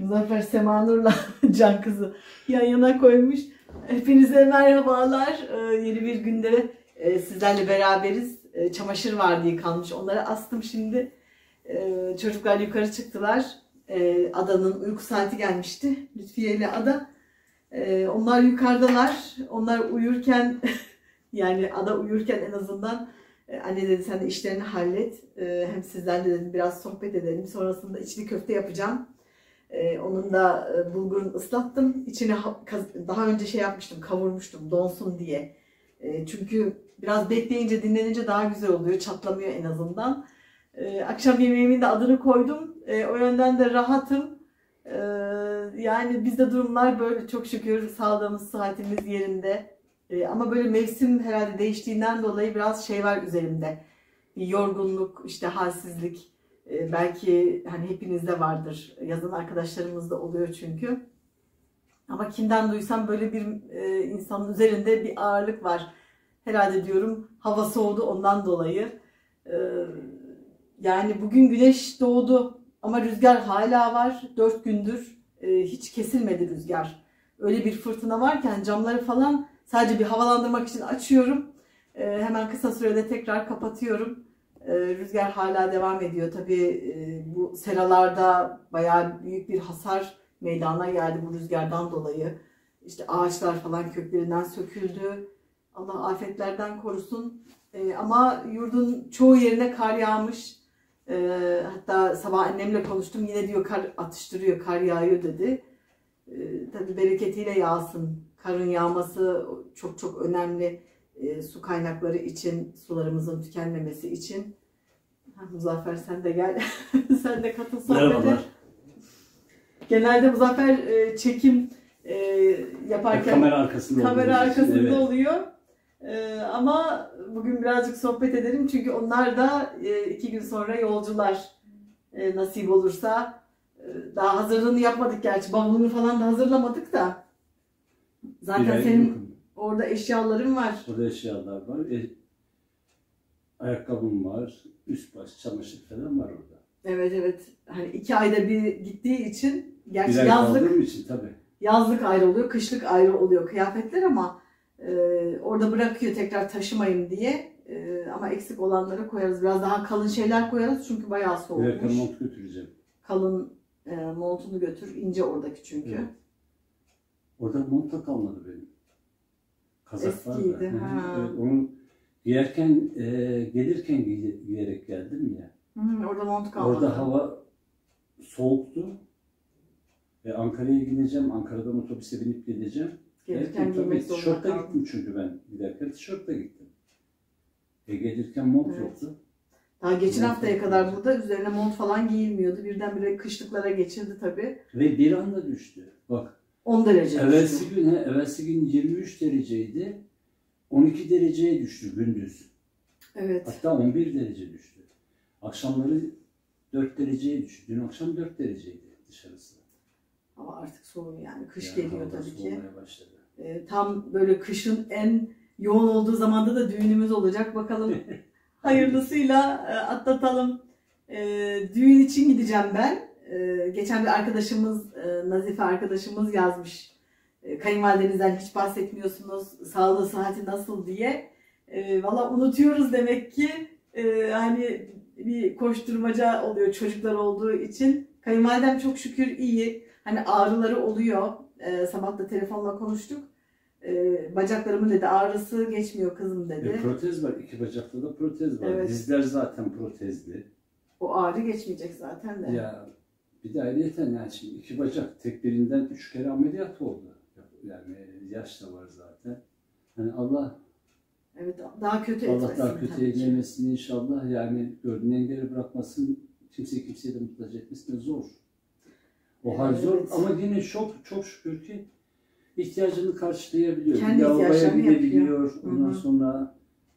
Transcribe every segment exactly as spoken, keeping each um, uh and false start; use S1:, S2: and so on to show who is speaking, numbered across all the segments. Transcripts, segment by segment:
S1: Muzaffer Semanur'la Can kızı yan yana koymuş. Hepinize merhabalar. Ee, yeni bir günde e, sizlerle beraberiz. E, çamaşır var diye kalmış. Onları astım şimdi. E, çocuklar yukarı çıktılar. E, Ada'nın uyku saati gelmişti. Lütfiye ile Ada. E, onlar yukarıdalar. Onlar uyurken yani Ada uyurken en azından e, anne dedi sen de işlerini hallet. E, hem sizlerle dedim biraz sohbet edelim. Sonrasında içli köfte yapacağım. Ee, onun da e, bulgurunu ıslattım. İçine daha önce şey yapmıştım, kavurmuştum donsun diye. E, çünkü biraz bekleyince, dinlenince daha güzel oluyor. Çatlamıyor en azından. E, akşam yemeğimin de adını koydum. E, o yönden de rahatım. E, yani bizde durumlar böyle çok şükür. Sağlığımız, sıhhatimiz yerinde. E, ama böyle mevsim herhalde değiştiğinden dolayı biraz şey var üzerimde. Bir yorgunluk, işte halsizlik. Belki hani hepinizde vardır. Yazın arkadaşlarımızda oluyor çünkü. Ama kimden duysam böyle bir e, insanın üzerinde bir ağırlık var. Herhalde diyorum hava soğudu ondan dolayı. E, yani bugün güneş doğdu ama rüzgar hala var. Dört gündür e, hiç kesilmedi rüzgar. Öyle bir fırtına varken camları falan sadece bir havalandırmak için açıyorum. E, hemen kısa sürede tekrar kapatıyorum. Rüzgar hala devam ediyor. Tabii bu seralarda bayağı büyük bir hasar meydana geldi bu rüzgardan dolayı. İşte ağaçlar falan köklerinden söküldü. Allah afetlerden korusun. Ama yurdun çoğu yerine kar yağmış. Hatta sabah annemle konuştum. Yine diyor kar atıştırıyor, kar yağıyor dedi. Tabii bereketiyle yağsın. Karın yağması çok çok önemli. E, su kaynakları için, sularımızın tükenmemesi için. Ha, Muzaffer sen de gel. Sen de katıl sohbete. Genelde Muzaffer e, çekim e, yaparken
S2: kamera arkasında,
S1: kamera arkasında
S2: evet. oluyor.
S1: E, ama bugün birazcık sohbet edelim. Çünkü onlar da e, iki gün sonra yolcular e, nasip olursa. E, daha hazırlığını yapmadık gerçi. Bavulunu falan da hazırlamadık da. Zaten senin... Yokum. Orada eşyalarım var.
S2: Orada eşyalar var. E, ayakkabım var. Üst baş, çamaşır falan var orada.
S1: Evet evet. Hani iki ayda bir gittiği için gerçi
S2: bir
S1: yazlık
S2: için tabii.
S1: Yazlık ayrı oluyor, kışlık ayrı oluyor kıyafetler ama e, orada bırakıyor tekrar taşımayın diye. E, ama eksik olanları koyarız. Biraz daha kalın şeyler koyarız çünkü bayağı soğukmuş.
S2: Giderken mont götüreceğim.
S1: Kalın e, montunu götür. İnce oradaki çünkü. Evet.
S2: Orada mont da kalmadı benim. Kazak
S1: Eskiydi.
S2: var da.
S1: Ha.
S2: Evet, onu giyerken, e, gelirken giy giyerek geldim ya.
S1: Hı, orada mont kalmadı.
S2: Orada hava soğuktu. E, Ankara'ya gideceğim. Ankara'dan otobüse binip gideceğim.
S1: Gelirken giymek zorunda
S2: tişörtle
S1: kaldım.
S2: gittim çünkü ben giderken tişörtle gittim. E, gelirken mont evet. yoktu.
S1: Daha geçen mont haftaya kadar yoktu. Burada üzerine mont falan giyilmiyordu. Birdenbire kışlıklara geçildi tabii.
S2: Ve bir anda düştü. Bak.
S1: on derece
S2: evvelsi
S1: düştü.
S2: gün, he, evvelsi gün yirmi üç dereceydi. on iki dereceye düştü gündüz.
S1: Evet.
S2: Hatta on bir derece düştü. Akşamları dört dereceye düştü. Dün akşam dört dereceydi dışarısı.
S1: Ama artık soğuyor yani. Kış
S2: yani
S1: geliyor tabii ki.
S2: Başladı.
S1: Ee, tam böyle kışın en yoğun olduğu zamanda da düğünümüz olacak. Bakalım hayırlısıyla e, atlatalım. E, düğün için gideceğim ben. E, geçen bir arkadaşımız, e, Nazife arkadaşımız yazmış. E, kayınvalidenizden hiç bahsetmiyorsunuz. Sağlığı, sıhhati nasıl diye. E, Valla unutuyoruz demek ki. E, hani bir koşturmaca oluyor çocuklar olduğu için. Kayınvalidem çok şükür iyi. Hani ağrıları oluyor. E, sabah da telefonla konuştuk. E, bacaklarımın dedi ağrısı geçmiyor kızım dedi.
S2: E, protez var. İki bacakta da protez var.
S1: Evet.
S2: Dizler zaten protezli.
S1: O ağrı geçmeyecek zaten de.
S2: Ya bir de ayrıyeten yani şimdi iki bacak tek birinden üç kere ameliyat oldu. Yani yaş da var zaten. Hani Allah
S1: evet daha kötü
S2: Allah
S1: etmesin.
S2: daha kötü eylemesin inşallah. Yani gördüğün engeli bırakmasın. Kimse kimseye de muhtaç etmesin de zor. O hal evet. zor ama yine çok çok şükür ki ihtiyacını karşılayabiliyor.
S1: Kendi ihtiyaçlarını
S2: gidebiliyor. Ondan Hı -hı. sonra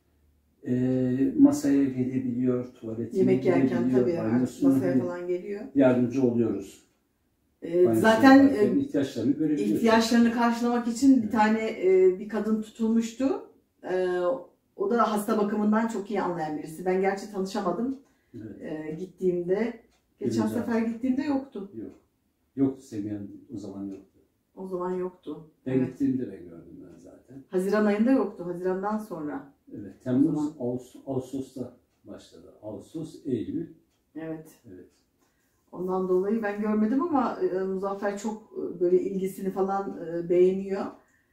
S2: e, masaya gelebiliyor, tuvaletine
S1: yemek yerken tabii masaya
S2: hani
S1: falan geliyor.
S2: Yardımcı oluyoruz.
S1: Ee, zaten
S2: e, ihtiyaçlarını görebiliyor.
S1: İhtiyaçlarını karşılamak için evet. bir tane e, bir kadın tutulmuştu. E, o da hasta bakımından çok iyi anlayan birisi. Ben gerçi tanışamadım evet. e, gittiğimde. Geçen Güzel. sefer gittiğimde yoktu.
S2: Yok. Yoktu Semih Hanım, o zaman yoktu.
S1: O zaman yoktu.
S2: Ben
S1: Evet.
S2: gittiğimde ben gördüm ben zaten.
S1: Haziran ayında yoktu. Hazirandan sonra.
S2: Evet, Temmuz, Ağustos, Ağustos'ta başladı. Ağustos, Eylül.
S1: Evet.
S2: Evet.
S1: Ondan dolayı ben görmedim ama e, Muzaffer çok e, böyle ilgisini falan e, beğeniyor.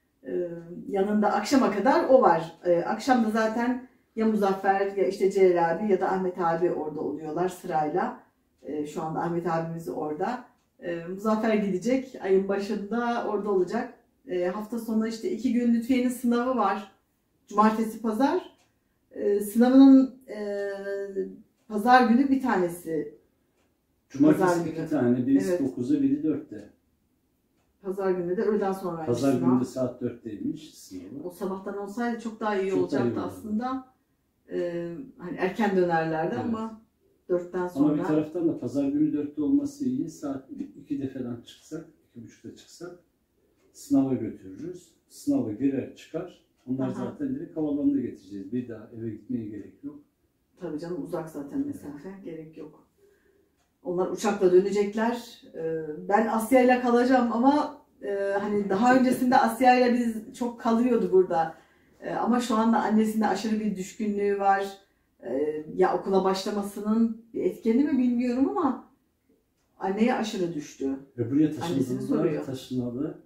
S1: E, yanında akşama kadar o var. E, akşam da zaten ya Muzaffer ya işte Celal abi ya da Ahmet abi orada oluyorlar sırayla. E, şu anda Ahmet abimiz orada. E, Muzaffer gidecek. Ayın başında orada olacak. E, hafta sonu işte iki gün Lütfiye'nin sınavı var. Cumartesi, pazar. E, sınavının e, pazar günü bir tanesi.
S2: Cumartesi iki tane, birisi
S1: Evet.
S2: dokuzda, biri dörtte.
S1: Pazar günü de öğleden sonra.
S2: Pazar günü de saat dörtteymiş sınavı.
S1: O sabahtan olsaydı çok daha iyi
S2: Çok
S1: olacaktı
S2: daha iyi
S1: aslında. Ee, hani erken dönerlerdi
S2: Evet.
S1: ama dörtten sonra.
S2: Ama bir taraftan da pazar günü dörtte olması iyi. Saat ikide falan çıksak, iki buçukta çıksak sınava götürürüz. Sınava girer çıkar. Onlar
S1: Aha.
S2: zaten direkt havalarını getireceğiz. Bir daha eve gitmeye gerek yok.
S1: Tabii canım uzak zaten mesafe. Gerek yok. Onlar uçakla dönecekler. Ee, ben Asya ile kalacağım ama e, hani daha öncesinde Asya ile biz çok kalıyordu burada. E, ama şu anda annesinde aşırı bir düşkünlüğü var. E, ya okula başlamasının bir etkeni mi bilmiyorum ama anneye aşırı düştü.
S2: Ve buraya
S1: Annesini soruyor.
S2: taşındılar, taşınalı.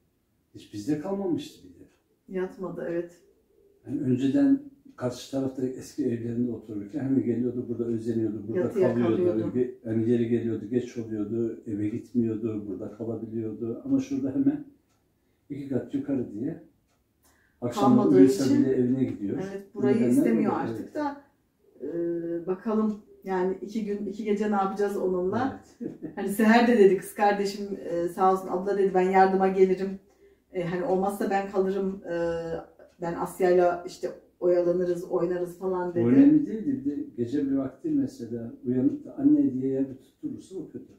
S2: Hiç bizde kalmamıştı bir de.
S1: Yatmadı evet.
S2: Yani önceden karşı tarafta eski evlerinde otururken hemen geliyordu, burada özleniyordu, burada
S1: Yatıya
S2: kalıyordu.
S1: kalıyordu.
S2: Ge- Yani yeri geliyordu, geç oluyordu, eve gitmiyordu, burada kalabiliyordu. Ama şurada hemen iki kat yukarı diye akşamları
S1: Kalmadığı
S2: uyusa
S1: için-
S2: bile evine gidiyor.
S1: Evet burayı
S2: Nedenler
S1: istemiyor
S2: burada,
S1: artık
S2: evet.
S1: da e, bakalım yani iki gün iki gece ne yapacağız onunla.
S2: Evet.
S1: Hani Seher de dedi kız kardeşim e, sağ olsun abla dedi ben yardıma gelirim. E, hani olmazsa ben kalırım. E, ben Asya'yla işte oyalanırız, oynarız falan
S2: O
S1: dedi.
S2: önemli değildi. Bir de gece bir vakti mesela uyanıp da anne diye yer tutturursa o kötü.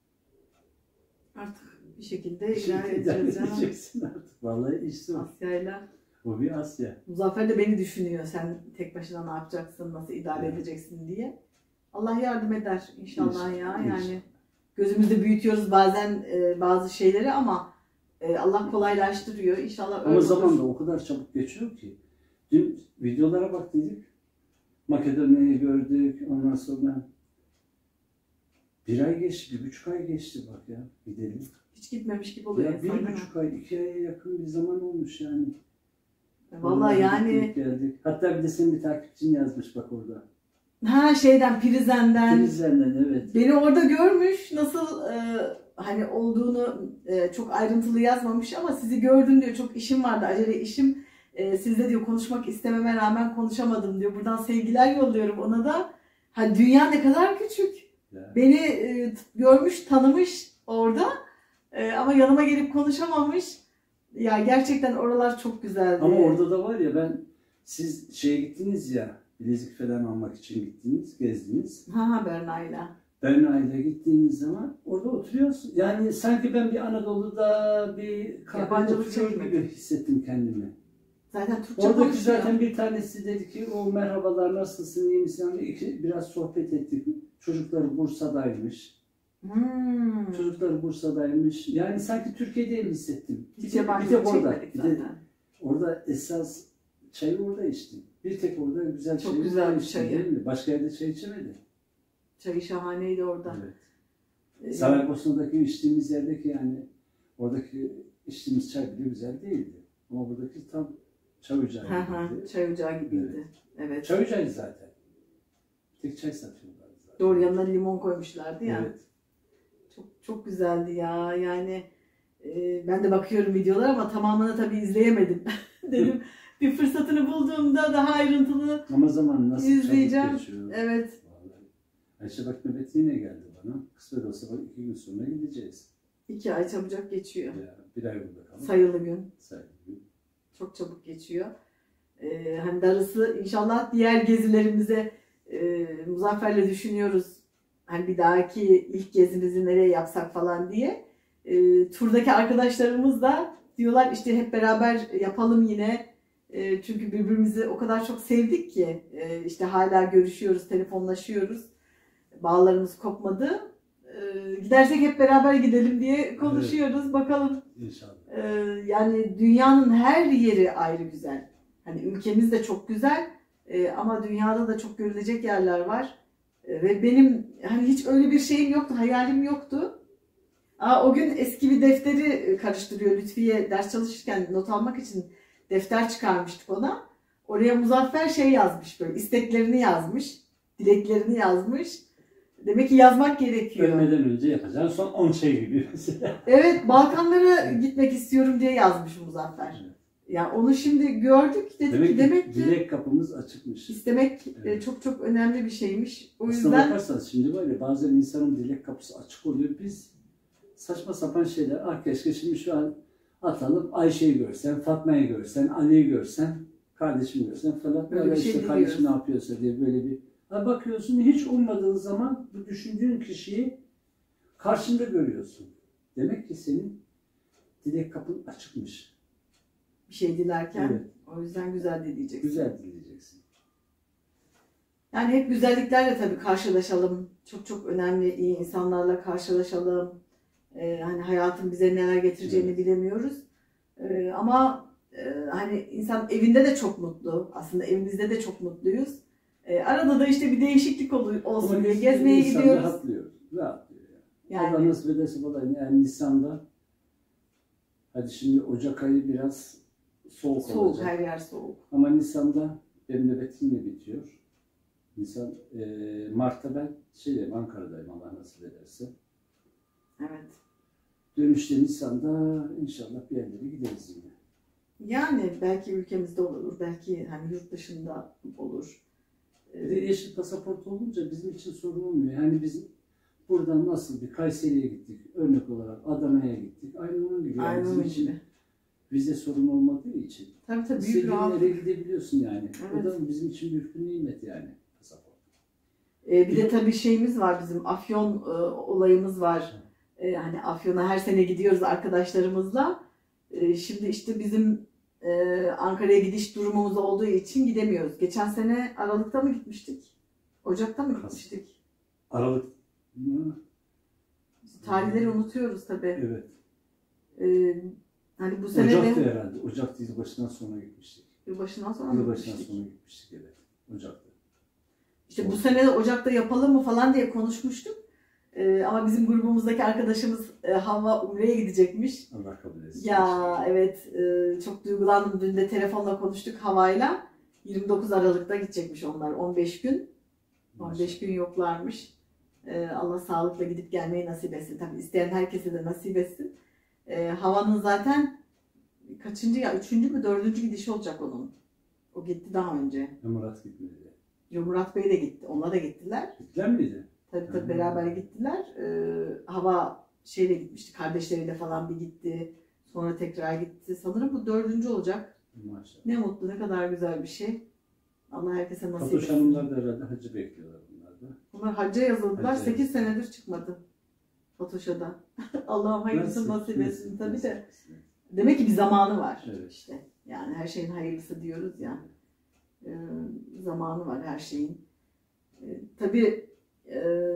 S1: Artık bir şekilde
S2: Bir şey
S1: idare
S2: idare
S1: edeceğiz ya.
S2: edeceksin artık. Vallahi işte o.
S1: Asya'yla.
S2: O bir Asya.
S1: Muzaffer de beni düşünüyor. Sen tek başına ne yapacaksın, nasıl idare
S2: Evet.
S1: edeceksin diye. Allah yardım eder inşallah
S2: İnşallah,
S1: ya.
S2: inşallah.
S1: Yani gözümüzde büyütüyoruz bazen e, bazı şeyleri ama e, Allah kolaylaştırıyor. İnşallah öyle
S2: Ama
S1: olur.
S2: zaman da o kadar çabuk geçiyor ki. Dün videolara baktıydık. Makedonya'yı gördük. Ondan sonra bir ay geçti, bir buçuk ay geçti bak ya. Gidelim.
S1: Hiç gitmemiş gibi oluyor.
S2: Ya bir
S1: insan, değil mi?
S2: buçuk ay, iki aya yakın bir zaman olmuş yani.
S1: Vallahi yani
S2: gittik, geldik. Hatta bir de senin bir takipçin yazmış bak orada.
S1: ha şeyden Prizren'den
S2: Filizlerden evet.
S1: beni orada görmüş. Nasıl e, hani olduğunu e, çok ayrıntılı yazmamış ama sizi gördüm diyor. Çok işim vardı, acele işim. E, sizle diyor konuşmak istememe rağmen konuşamadım diyor. Buradan sevgiler yolluyorum ona da. Ha dünya ne kadar küçük.
S2: Ya.
S1: Beni e, t- görmüş, tanımış orada. E, ama yanıma gelip konuşamamış. Ya gerçekten oralar çok güzeldi.
S2: Ama orada da var ya ben siz şeye gittiniz ya bilezik falan almak için gittiniz, gezdiniz.
S1: Ha ha Berna'yla.
S2: Berna'yla gittiğiniz zaman orada oturuyorsun. Yani sanki ben bir Anadolu'da bir kahvede
S1: Yabancılık
S2: oturuyor
S1: çekmedi.
S2: gibi hissettim kendimi.
S1: Zaten Türkçe
S2: Oradaki
S1: konuşuyor.
S2: zaten bir tanesi dedi ki o merhabalar nasılsın iyi misin? Hani iki, biraz sohbet ettik. Çocukları Bursa'daymış.
S1: Hmm.
S2: Çocukları Bursa'daymış. Yani sanki Türkiye'de mi hissettim?
S1: Hiç
S2: Bir de, bir
S1: yabancılık
S2: de orada.
S1: çekmedik
S2: Bir
S1: zaten.
S2: de orada esas çayı orada içtim. Bir tek orada güzel
S1: Çok
S2: çayı
S1: güzel
S2: orada
S1: bir
S2: içtim,
S1: çayı.
S2: değil mi? Başka yerde çay içemedi.
S1: Çayı şahaneydi orada.
S2: Evet.
S1: Ee,
S2: Saraybosna'daki içtiğimiz yerdeki yani oradaki içtiğimiz çay bile güzel değildi. Ama buradaki tam çay ocağı
S1: Hı hı,
S2: gibiydi.
S1: çay ocağı gibiydi. Evet.
S2: Çay ocağı zaten. Tek çay satıyorlar zaten.
S1: Doğru yanına limon koymuşlardı ya.
S2: Evet.
S1: Çok çok güzeldi ya. Yani e, ben de bakıyorum videolar ama tamamını tabii izleyemedim. Dedim bir fırsatını bulduğumda daha ayrıntılı.
S2: Ama zaman nasıl
S1: İzleyeceğim.
S2: çabuk geçiyor.
S1: Evet.
S2: Vallahi. Ayşe bak nöbeti yine geldi bana. Kısmet olsa bak iki gün sonra gideceğiz.
S1: iki ay çabucak geçiyor.
S2: Ya, bir ay burada kalın.
S1: Sayılı gün.
S2: Sayılı gün.
S1: Çok çabuk geçiyor. Ee, hani darısı inşallah diğer gezilerimize e, Muzaffer'le düşünüyoruz. Hani bir dahaki ilk gezimizi nereye yapsak falan diye. E, turdaki arkadaşlarımız da diyorlar işte hep beraber yapalım yine. E, çünkü birbirimizi o kadar çok sevdik ki e, işte hala görüşüyoruz, telefonlaşıyoruz. Bağlarımız kopmadı. E, Ee, gidersek hep beraber gidelim diye konuşuyoruz. Evet. Bakalım.
S2: İnşallah.
S1: Ee, yani dünyanın her yeri ayrı güzel. Hani ülkemiz de çok güzel ee, ama dünyada da çok görülecek yerler var. Ee, ve benim hani hiç öyle bir şeyim yoktu, hayalim yoktu. Aa, o gün eski bir defteri karıştırıyor Lütfiye, ders çalışırken not almak için defter çıkarmıştık ona. Oraya Muzaffer şey yazmış, böyle isteklerini yazmış, dileklerini yazmış. Demek ki yazmak gerekiyor.
S2: Ölmeden önce yapacağın son on şey gibi mesela.
S1: Evet, Balkanlara gitmek istiyorum diye yazmış Muzaffer. Evet. Yani onu şimdi gördük, dedik demek ki demek ki
S2: dilek kapımız açıkmış.
S1: İstemek evet. çok çok önemli bir şeymiş. O
S2: Aslına
S1: yüzden
S2: bakarsanız şimdi var ya, bazen insanın dilek kapısı açık oluyor. Biz saçma sapan şeyler, ah keşke şimdi şu an atalım, Ayşe'yi görsen, Fatma'yı görsen, Ali'yi görsen, kardeşimi görsen falan. Böyle, böyle işte şey kardeşim ne yapıyorsa diye böyle bir... Ha bakıyorsun, hiç ummadığın zaman bu düşündüğün kişiyi karşında görüyorsun. Demek ki senin dilek kapın açıkmış.
S1: Bir şey dilerken evet. O yüzden güzel dileyeceksin.
S2: Güzel dileyeceksin.
S1: Yani hep güzelliklerle tabii karşılaşalım. Çok çok önemli, iyi insanlarla karşılaşalım. Ee, hani hayatın bize neler getireceğini evet. bilemiyoruz. Ee, ama e, hani insan evinde de çok mutlu. Aslında evimizde de çok mutluyuz. Ee, arada da işte bir değişiklik ol, olsun ama diye gezmeye gidiyoruz.
S2: Rahatlıyor. Rahatlıyor yani. Yani. Allah nasip ederse balayım. Yani Nisan'da, hadi şimdi Ocak ayı biraz soğuk,
S1: soğuk olacak. Soğuk, her yer soğuk.
S2: Ama Nisan'da benim nöbetim de bitiyor. Nisan, e, Mart'ta ben şeydeyim, Ankara'dayım Allah nasip ederse.
S1: Evet.
S2: Dönüşte Nisan'da inşallah bir yerlere gideriz yine.
S1: Yani belki ülkemizde olur, belki hani yurt dışında olur.
S2: Bir de yeşil pasaport olunca bizim için sorun olmuyor. Yani biz buradan nasıl bir Kayseri'ye gittik, örnek olarak Adana'ya gittik. Aynı onun gibi. Yani
S1: Aynı
S2: bizim için
S1: gibi.
S2: Vize sorun olmadığı için.
S1: Tabii tabii. Büyük
S2: rahatlık. İstediğin yere gidebiliyorsun yani. Evet. O da bizim için büyük bir nimet yani pasaport.
S1: Ee, bir de tabii şeyimiz var bizim, Afyon e, olayımız var. E, hani Afyon'a her sene gidiyoruz arkadaşlarımızla. E, şimdi işte bizim e, Ankara'ya gidiş durumumuz olduğu için gidemiyoruz. Geçen sene Aralık'ta mı gitmiştik? Ocak'ta mı gitmiştik?
S2: Aralık mı?
S1: Tarihleri unutuyoruz tabii.
S2: Evet.
S1: E, hani bu sene
S2: Ocak'ta de, herhalde. Ocak'ta yılbaşından sonra gitmiştik.
S1: Yılbaşından sonra mı
S2: Yılbaşından sonra gitmiştik evet. Ocak'ta.
S1: İşte bu sene de Ocak'ta yapalım mı falan diye konuşmuştuk. Ee, ama bizim grubumuzdaki arkadaşımız e, Havva Umre'ye gidecekmiş.
S2: Allah kabul etsin.
S1: Ya evet, e, çok duygulandım. Dün de telefonla konuştuk Havva'yla. yirmi dokuz Aralık'ta gidecekmiş onlar. on beş gün. on beş gün yoklarmış. E, Allah sağlıkla gidip gelmeyi nasip etsin. Tabii isteyen herkese de nasip etsin. E, Havva'nın zaten kaçıncı ya? Üçüncü mü dördüncü gidişi olacak onun. O gitti daha önce.
S2: Murat gitmedi.
S1: Murat Bey de gitti. Onlar da gittiler.
S2: Gittiler miydi?
S1: Tabii tabii beraber gittiler. Ee, Hava şeyle gitmişti, kardeşleriyle falan bir gitti. Sonra tekrar gitti. Sanırım bu dördüncü olacak.
S2: Maşallah.
S1: Ne mutlu, ne kadar güzel bir şey. Allah herkese nasip etsin.
S2: Fatoş Hanımlar da herhalde hacı bekliyorlar bunlar da.
S1: Bunlar hacca yazıldılar. sekiz senedir çıkmadı. Fatoş'a da. Allah'ım hayırlısı nasip etsin. Tabii de. Demek ki bir zamanı var.
S2: Evet.
S1: İşte. Yani her şeyin hayırlısı diyoruz ya. Ee, zamanı var her şeyin. Ee, tabii Ee,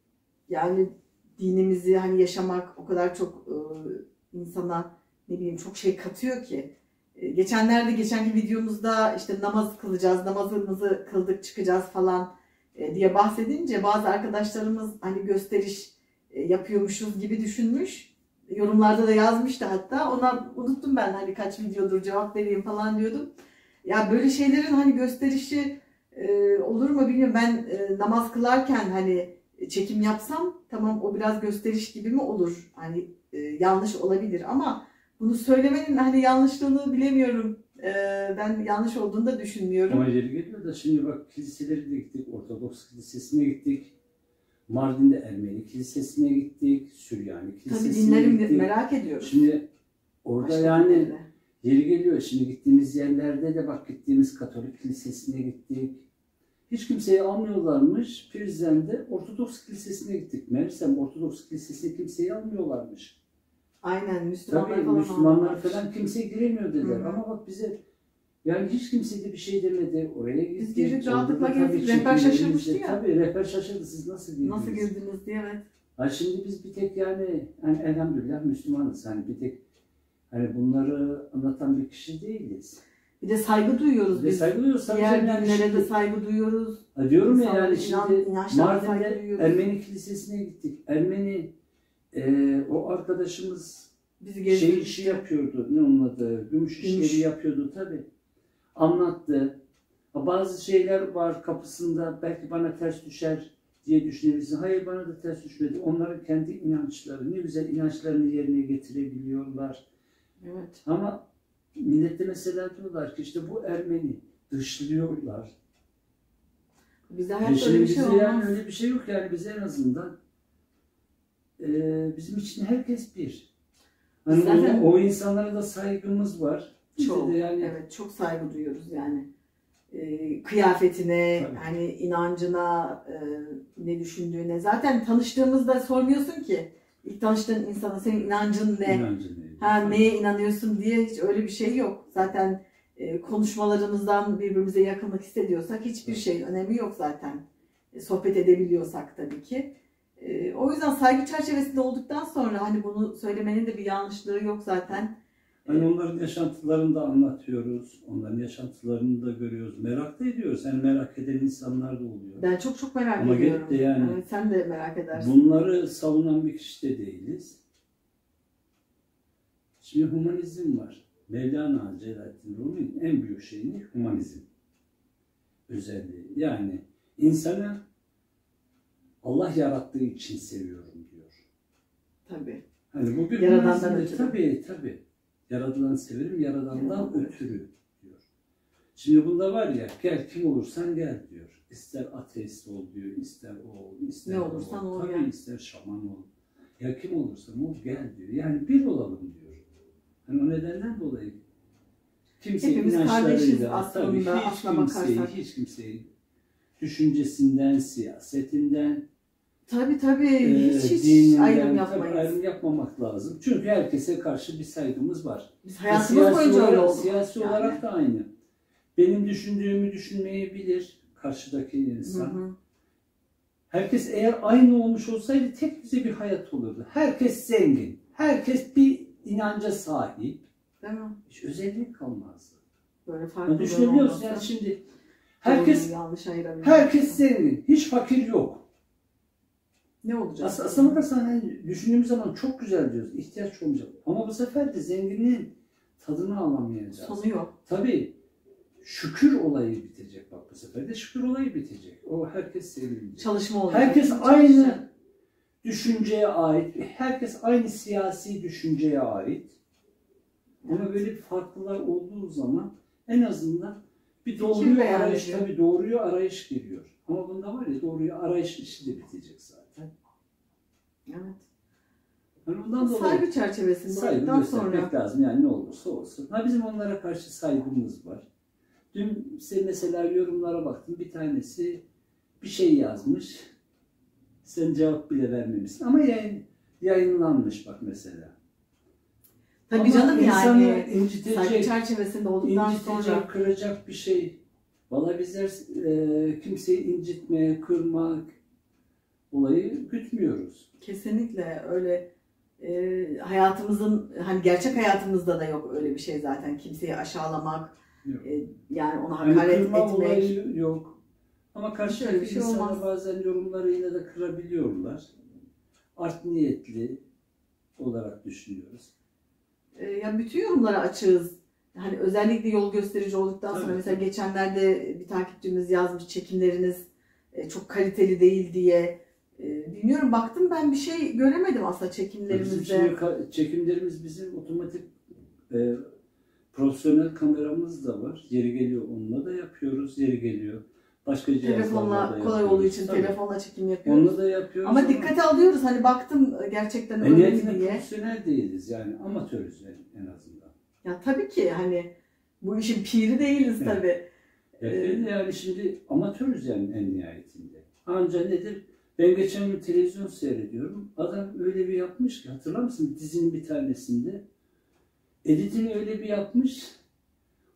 S1: yani dinimizi hani yaşamak o kadar çok e, insana ne bileyim çok şey katıyor ki. E, geçenlerde geçenki videomuzda işte namaz kılacağız, namazımızı kıldık çıkacağız falan e, diye bahsedince bazı arkadaşlarımız hani gösteriş e, yapıyormuşuz gibi düşünmüş. Yorumlarda da yazmıştı hatta. Ona unuttum ben hani kaç videodur cevap vereyim falan diyordum. Ya böyle şeylerin hani gösterişi Ee, olur mu bilmiyorum. Ben e, namaz kılarken hani çekim yapsam tamam o biraz gösteriş gibi mi olur? Hani e, yanlış olabilir ama bunu söylemenin hani yanlışlığını bilemiyorum. E, ben yanlış olduğunu da düşünmüyorum.
S2: Ama yeri geliyor da şimdi bak kiliselere de gittik. Ortodoks kilisesine gittik. Mardin'de Ermeni kilisesine gittik. Süryani kilisesine
S1: Tabii dinlerim
S2: gittik.
S1: merak ediyoruz.
S2: Şimdi orada Başka yani dinlerle. Yeri geliyor. Şimdi gittiğimiz yerlerde de bak gittiğimiz Katolik kilisesine gittik. Hiç kimseyi almıyorlarmış. Prizren'de Ortodoks kilisesine gittik. Meğersem Ortodoks kilisesine kimseyi almıyorlarmış.
S1: Aynen Müslümanlar
S2: Tabii,
S1: falan
S2: Müslümanlar falan kimseye giremiyor dediler. Hı-hı. Ama bak bize yani hiç kimse de bir şey demedi. Oraya gittik.
S1: Biz girdik rahatlıkla girdik. Rehber şaşırmıştı ya.
S2: Tabii rehber şaşırdı. Siz nasıl girdiniz?
S1: Nasıl girdiniz diye evet.
S2: Ha şimdi biz bir tek yani, yani elhamdülillah Müslümanız. Hani bir tek hani bunları anlatan bir kişi değiliz.
S1: Bir de saygı duyuyoruz
S2: Ve
S1: biz.
S2: saygı duyuyoruz.
S1: Diğer
S2: Yani
S1: dinlere
S2: şimdi,
S1: de saygı duyuyoruz.
S2: ha diyorum ya
S1: İnsanların
S2: yani şimdi
S1: inan, inançlarına saygı
S2: Mardin'de
S1: duyuyoruz.
S2: Ermeni kilisesine gittik. Ermeni e, o arkadaşımız
S1: Bizi
S2: şey işi yapıyordu. Ne onun adı? Gümüş,
S1: Gümüş.
S2: işleri yapıyordu tabii. Anlattı. Ha, bazı şeyler var kapısında belki bana ters düşer diye düşünebilirsin. Hayır, bana da ters düşmedi. Onların kendi inançları, ne güzel inançlarını yerine getirebiliyorlar.
S1: Evet.
S2: Ama millette mesela diyorlar ki işte bu Ermeni, dışlıyorlar.
S1: Bizde
S2: E
S1: hayatta
S2: şimdi
S1: öyle bir şey
S2: bizde
S1: olmaz.
S2: yani öyle bir şey yok yani biz en azından e, bizim için herkes bir. Hani
S1: Zaten-
S2: o, o insanlara da saygımız var. Bizde
S1: Çok,
S2: de yani
S1: evet, çok saygı duyuyoruz yani. Ee, kıyafetine,
S2: Tabii.
S1: hani inancına, e, ne düşündüğüne. Zaten tanıştığımızda sormuyorsun ki ilk tanıştığın insana senin inancın ne,
S2: inancı ne?
S1: ha, neye inanıyorsun diye hiç öyle bir şey yok. Zaten e, konuşmalarımızdan birbirimize yakınlık hissediyorsak hiçbir şeyin önemi yok zaten. E, sohbet edebiliyorsak tabii ki. E, o yüzden saygı çerçevesinde olduktan sonra hani bunu söylemenin de bir yanlışlığı yok zaten.
S2: Hani onların yaşantılarını da anlatıyoruz. Onların yaşantılarını da görüyoruz. Merak da ediyoruz. Yani merak eden insanlar da oluyor.
S1: Ben çok çok merak
S2: Ama
S1: ediyorum.
S2: gelip de yani-
S1: Evet, sen de merak edersin.
S2: Bunları savunan bir kişi de değiliz. Şimdi humanizm var. Mevlana Celaleddin Rumi'nin en büyük şeyi humanizm özelliği. Yani insanı Allah yarattığı için seviyorum diyor.
S1: Tabii.
S2: Hani bugün
S1: Yaradandan
S2: humanizmde
S1: ötürü.
S2: tabii tabii. Yaradanı severim, yaradandan
S1: Yaradandan
S2: ötürü diyor. Şimdi bunda var ya, gel kim olursan gel diyor. İster ateist ol diyor, ister o ol, ister
S1: Ne
S2: o
S1: olursan ol
S2: Tabii
S1: gel.
S2: ister şaman ol. Ya kim olursan ol gel diyor. Yani bir olalım diyor. Hani o nedenden dolayı kimse
S1: Hepimiz kardeşiz
S2: inançlarıyla,
S1: aslında,
S2: tabii hiç
S1: aslına
S2: kimseyi,
S1: bakarsak.
S2: hiç kimseyi düşüncesinden, siyasetinden,
S1: Tabii tabii.
S2: e,
S1: hiç hiç
S2: dininden,
S1: ayrım
S2: tabii
S1: yapmayız.
S2: ayrım yapmamak lazım. Çünkü herkese karşı bir saygımız var.
S1: Biz
S2: E,
S1: hayatımız
S2: siyasi
S1: boyunca öyle
S2: olarak,
S1: olduk.
S2: siyasi
S1: yani.
S2: olarak da aynı. Benim düşündüğümü düşünmeyebilir karşıdaki insan.
S1: Hı hı.
S2: Herkes eğer aynı olmuş olsaydı tek düze bir hayat olurdu. Herkes zengin. Herkes bir inanca sahip.
S1: Değil mi?
S2: Hiç özellik kalmazdı.
S1: Böyle
S2: Yani
S1: farklı
S2: düşünebiliyor musun? Yani şimdi herkes
S1: yanlış ayıramıyor.
S2: herkes zengin. Hiç fakir yok.
S1: Ne olacak?
S2: Aslında, aslına bakarsan hani düşündüğümüz zaman çok güzel diyoruz. İhtiyaç olmayacak. Ama bu sefer de zenginliğin tadını alamayacağız.
S1: Sonu yok.
S2: Tabii şükür olayı bitecek bak bu sefer de şükür olayı bitecek. O herkes sevinecek.
S1: Çalışma olacak.
S2: Herkes
S1: Çalışacak.
S2: aynı düşünceye ait. Herkes aynı siyasi düşünceye ait. Ama böyle bir farklılar olduğu zaman en azından bir doğruyu
S1: beyan
S2: arayış,
S1: ediyor.
S2: tabii doğruyu arayış geliyor. Ama bunda var ya doğruyu arayış işi de bitecek zaten.
S1: Evet.
S2: Yani ondan dolayı
S1: Saygı çerçevesinde
S2: saygı
S1: olduktan
S2: göstermek
S1: sonra.
S2: lazım yani ne olursa olsun. Ha bizim onlara karşı saygımız var. Dün sen mesela yorumlara baktım bir tanesi bir şey yazmış. Sen cevap bile vermemişsin ama yayın, yayınlanmış bak mesela.
S1: Tabii
S2: Ama
S1: canım
S2: insanı
S1: yani
S2: incitecek,
S1: saygı çerçevesinde olduktan
S2: incitecek,
S1: sonra.
S2: kıracak bir şey. Vallahi bizler e, kimseyi incitmeye, kırmak olayı gütmüyoruz.
S1: Kesinlikle öyle e, hayatımızın hani gerçek hayatımızda da yok öyle bir şey zaten. Kimseyi aşağılamak,
S2: Yok.
S1: e, yani ona
S2: Yani
S1: hakaret
S2: kırma
S1: etmek.
S2: olayı yok. Ama
S1: Şöyle
S2: karşıdaki
S1: bir şey
S2: insanlar
S1: olmaz.
S2: bazen yorumları yine de kırabiliyorlar. Art niyetli olarak düşünüyoruz.
S1: E, ya bütün yorumlara açığız. Hani özellikle yol gösterici olduktan sonra
S2: Tabii.
S1: mesela geçenlerde bir takipçimiz yazmış çekimleriniz e, çok kaliteli değil diye. E, bilmiyorum baktım ben bir şey göremedim aslında
S2: Bizim
S1: çekimlerimizde.
S2: şimdi ka- çekimlerimiz bizim otomatik e, profesyonel kameramız da var. Yeri geliyor onunla da yapıyoruz. Yeri geliyor. Başka cihazlarla da
S1: Telefonla
S2: yapıyoruz.
S1: kolay olduğu için
S2: Tabii.
S1: telefonla çekim yapıyoruz.
S2: Onunla da yapıyoruz.
S1: Ama dikkate alıyoruz hani baktım gerçekten
S2: E,
S1: öyle mi
S2: niyetine
S1: diye.
S2: profesyonel değiliz yani amatörüz yani en azından.
S1: Ya tabii ki hani bu işin piri değiliz
S2: Evet.
S1: tabii.
S2: Yani, yani şimdi amatörüz yani en nihayetinde. Anca nedir? Ben geçen gün televizyon seyrediyorum. Adam öyle bir yapmış ki hatırlar mısın dizinin bir tanesinde? Editini öyle bir yapmış.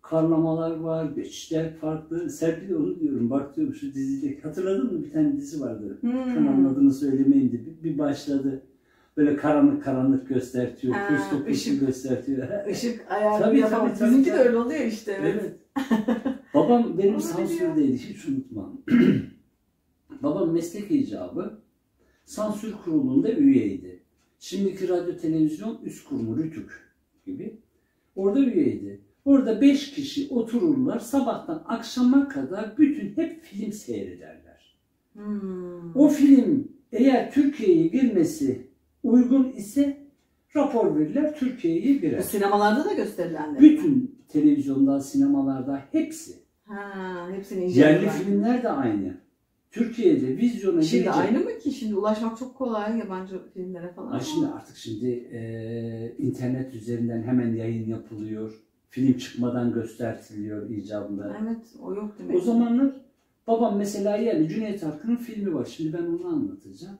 S2: karlamalar var, geçişler farklı. Serpil onu diyorum, bak diyorum şu dizide. Hatırladın mı? Bir tane dizi vardı.
S1: Hmm.
S2: Kanalın adını söylemeyin diye. Bir, bir başladı. Böyle karanlık karanlık göstertiyor,
S1: Ha,
S2: puslu puslu
S1: ışık.
S2: göstertiyor.
S1: Işık ayarı
S2: Tabii,
S1: yapamam.
S2: tabii, tabii,
S1: Bizimki de
S2: tabii.
S1: öyle oluyor işte. Evet.
S2: Evet. Babam benim
S1: Onu
S2: sansürdeydi, hiç unutmam. Babam meslek icabı sansür kurulunda üyeydi. Şimdiki radyo televizyon üst kurumu RTÜK gibi. Orada üyeydi. Orada beş kişi otururlar, sabahtan akşama kadar bütün hep film seyrederler.
S1: Hmm.
S2: O film eğer Türkiye'ye girmesi uygun ise rapor verirler, Türkiye'ye
S1: Bu
S2: girer.
S1: sinemalarda da gösterilenler.
S2: Bütün televizyonda, sinemalarda hepsi.
S1: Ha, hepsini
S2: Yerli
S1: inceliyorlar.
S2: filmler de aynı. Türkiye'de vizyona
S1: Şimdi
S2: girecek.
S1: aynı mı ki? Şimdi ulaşmak çok kolay yabancı filmlere falan.
S2: Ha, şimdi artık şimdi e, internet üzerinden hemen yayın yapılıyor. Film çıkmadan gösteriliyor icabında.
S1: Evet, o yok demek.
S2: O zamanlar babam mesela yani Cüneyt Arkın'ın filmi var. Şimdi ben onu anlatacağım.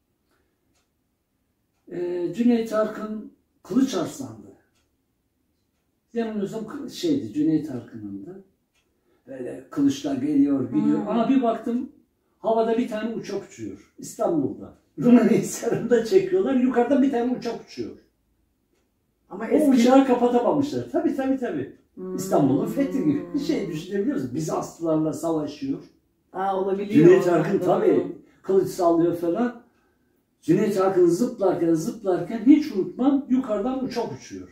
S2: E, Cüneyt Arkın Kılıç Arslan'dı. Yanılmıyorsam şeydi Cüneyt Arkın'ın da. Böyle kılıçlar geliyor, gidiyor.
S1: Hmm.
S2: Ama bir baktım havada bir tane uçak uçuyor. İstanbul'da. Rumeli Hisarı'nda çekiyorlar. Yukarıda bir tane uçak uçuyor.
S1: Ama
S2: O
S1: eski...
S2: uçağı kapatamamışlar. Tabii tabii tabii.
S1: Hmm.
S2: İstanbul'un fethi gibi bir şey düşünebiliyor musun? Bizanslılarla savaşıyor.
S1: Aa, olabiliyor.
S2: Cüneyt Arkın
S1: Doğru.
S2: tabii kılıç sallıyor falan. Cüneyt Arkın zıplarken zıplarken hiç unutmam yukarıdan uçak uçuyor.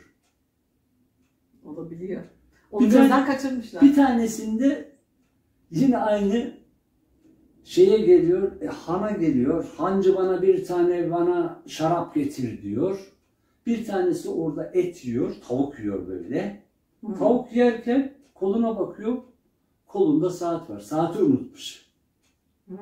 S1: Olabiliyor. Onu
S2: Bir
S1: gözden
S2: tane-
S1: kaçırmışlar.
S2: Bir tanesinde yine aynı şeye geliyor, e, hana geliyor. Hancı bana bir tane bana şarap getir diyor. Bir tanesi orada et yiyor, tavuk yiyor böyle.
S1: Hmm.
S2: Tavuk yerken koluna bakıyor, kolunda saat var. Saati unutmuş.
S1: Hmm.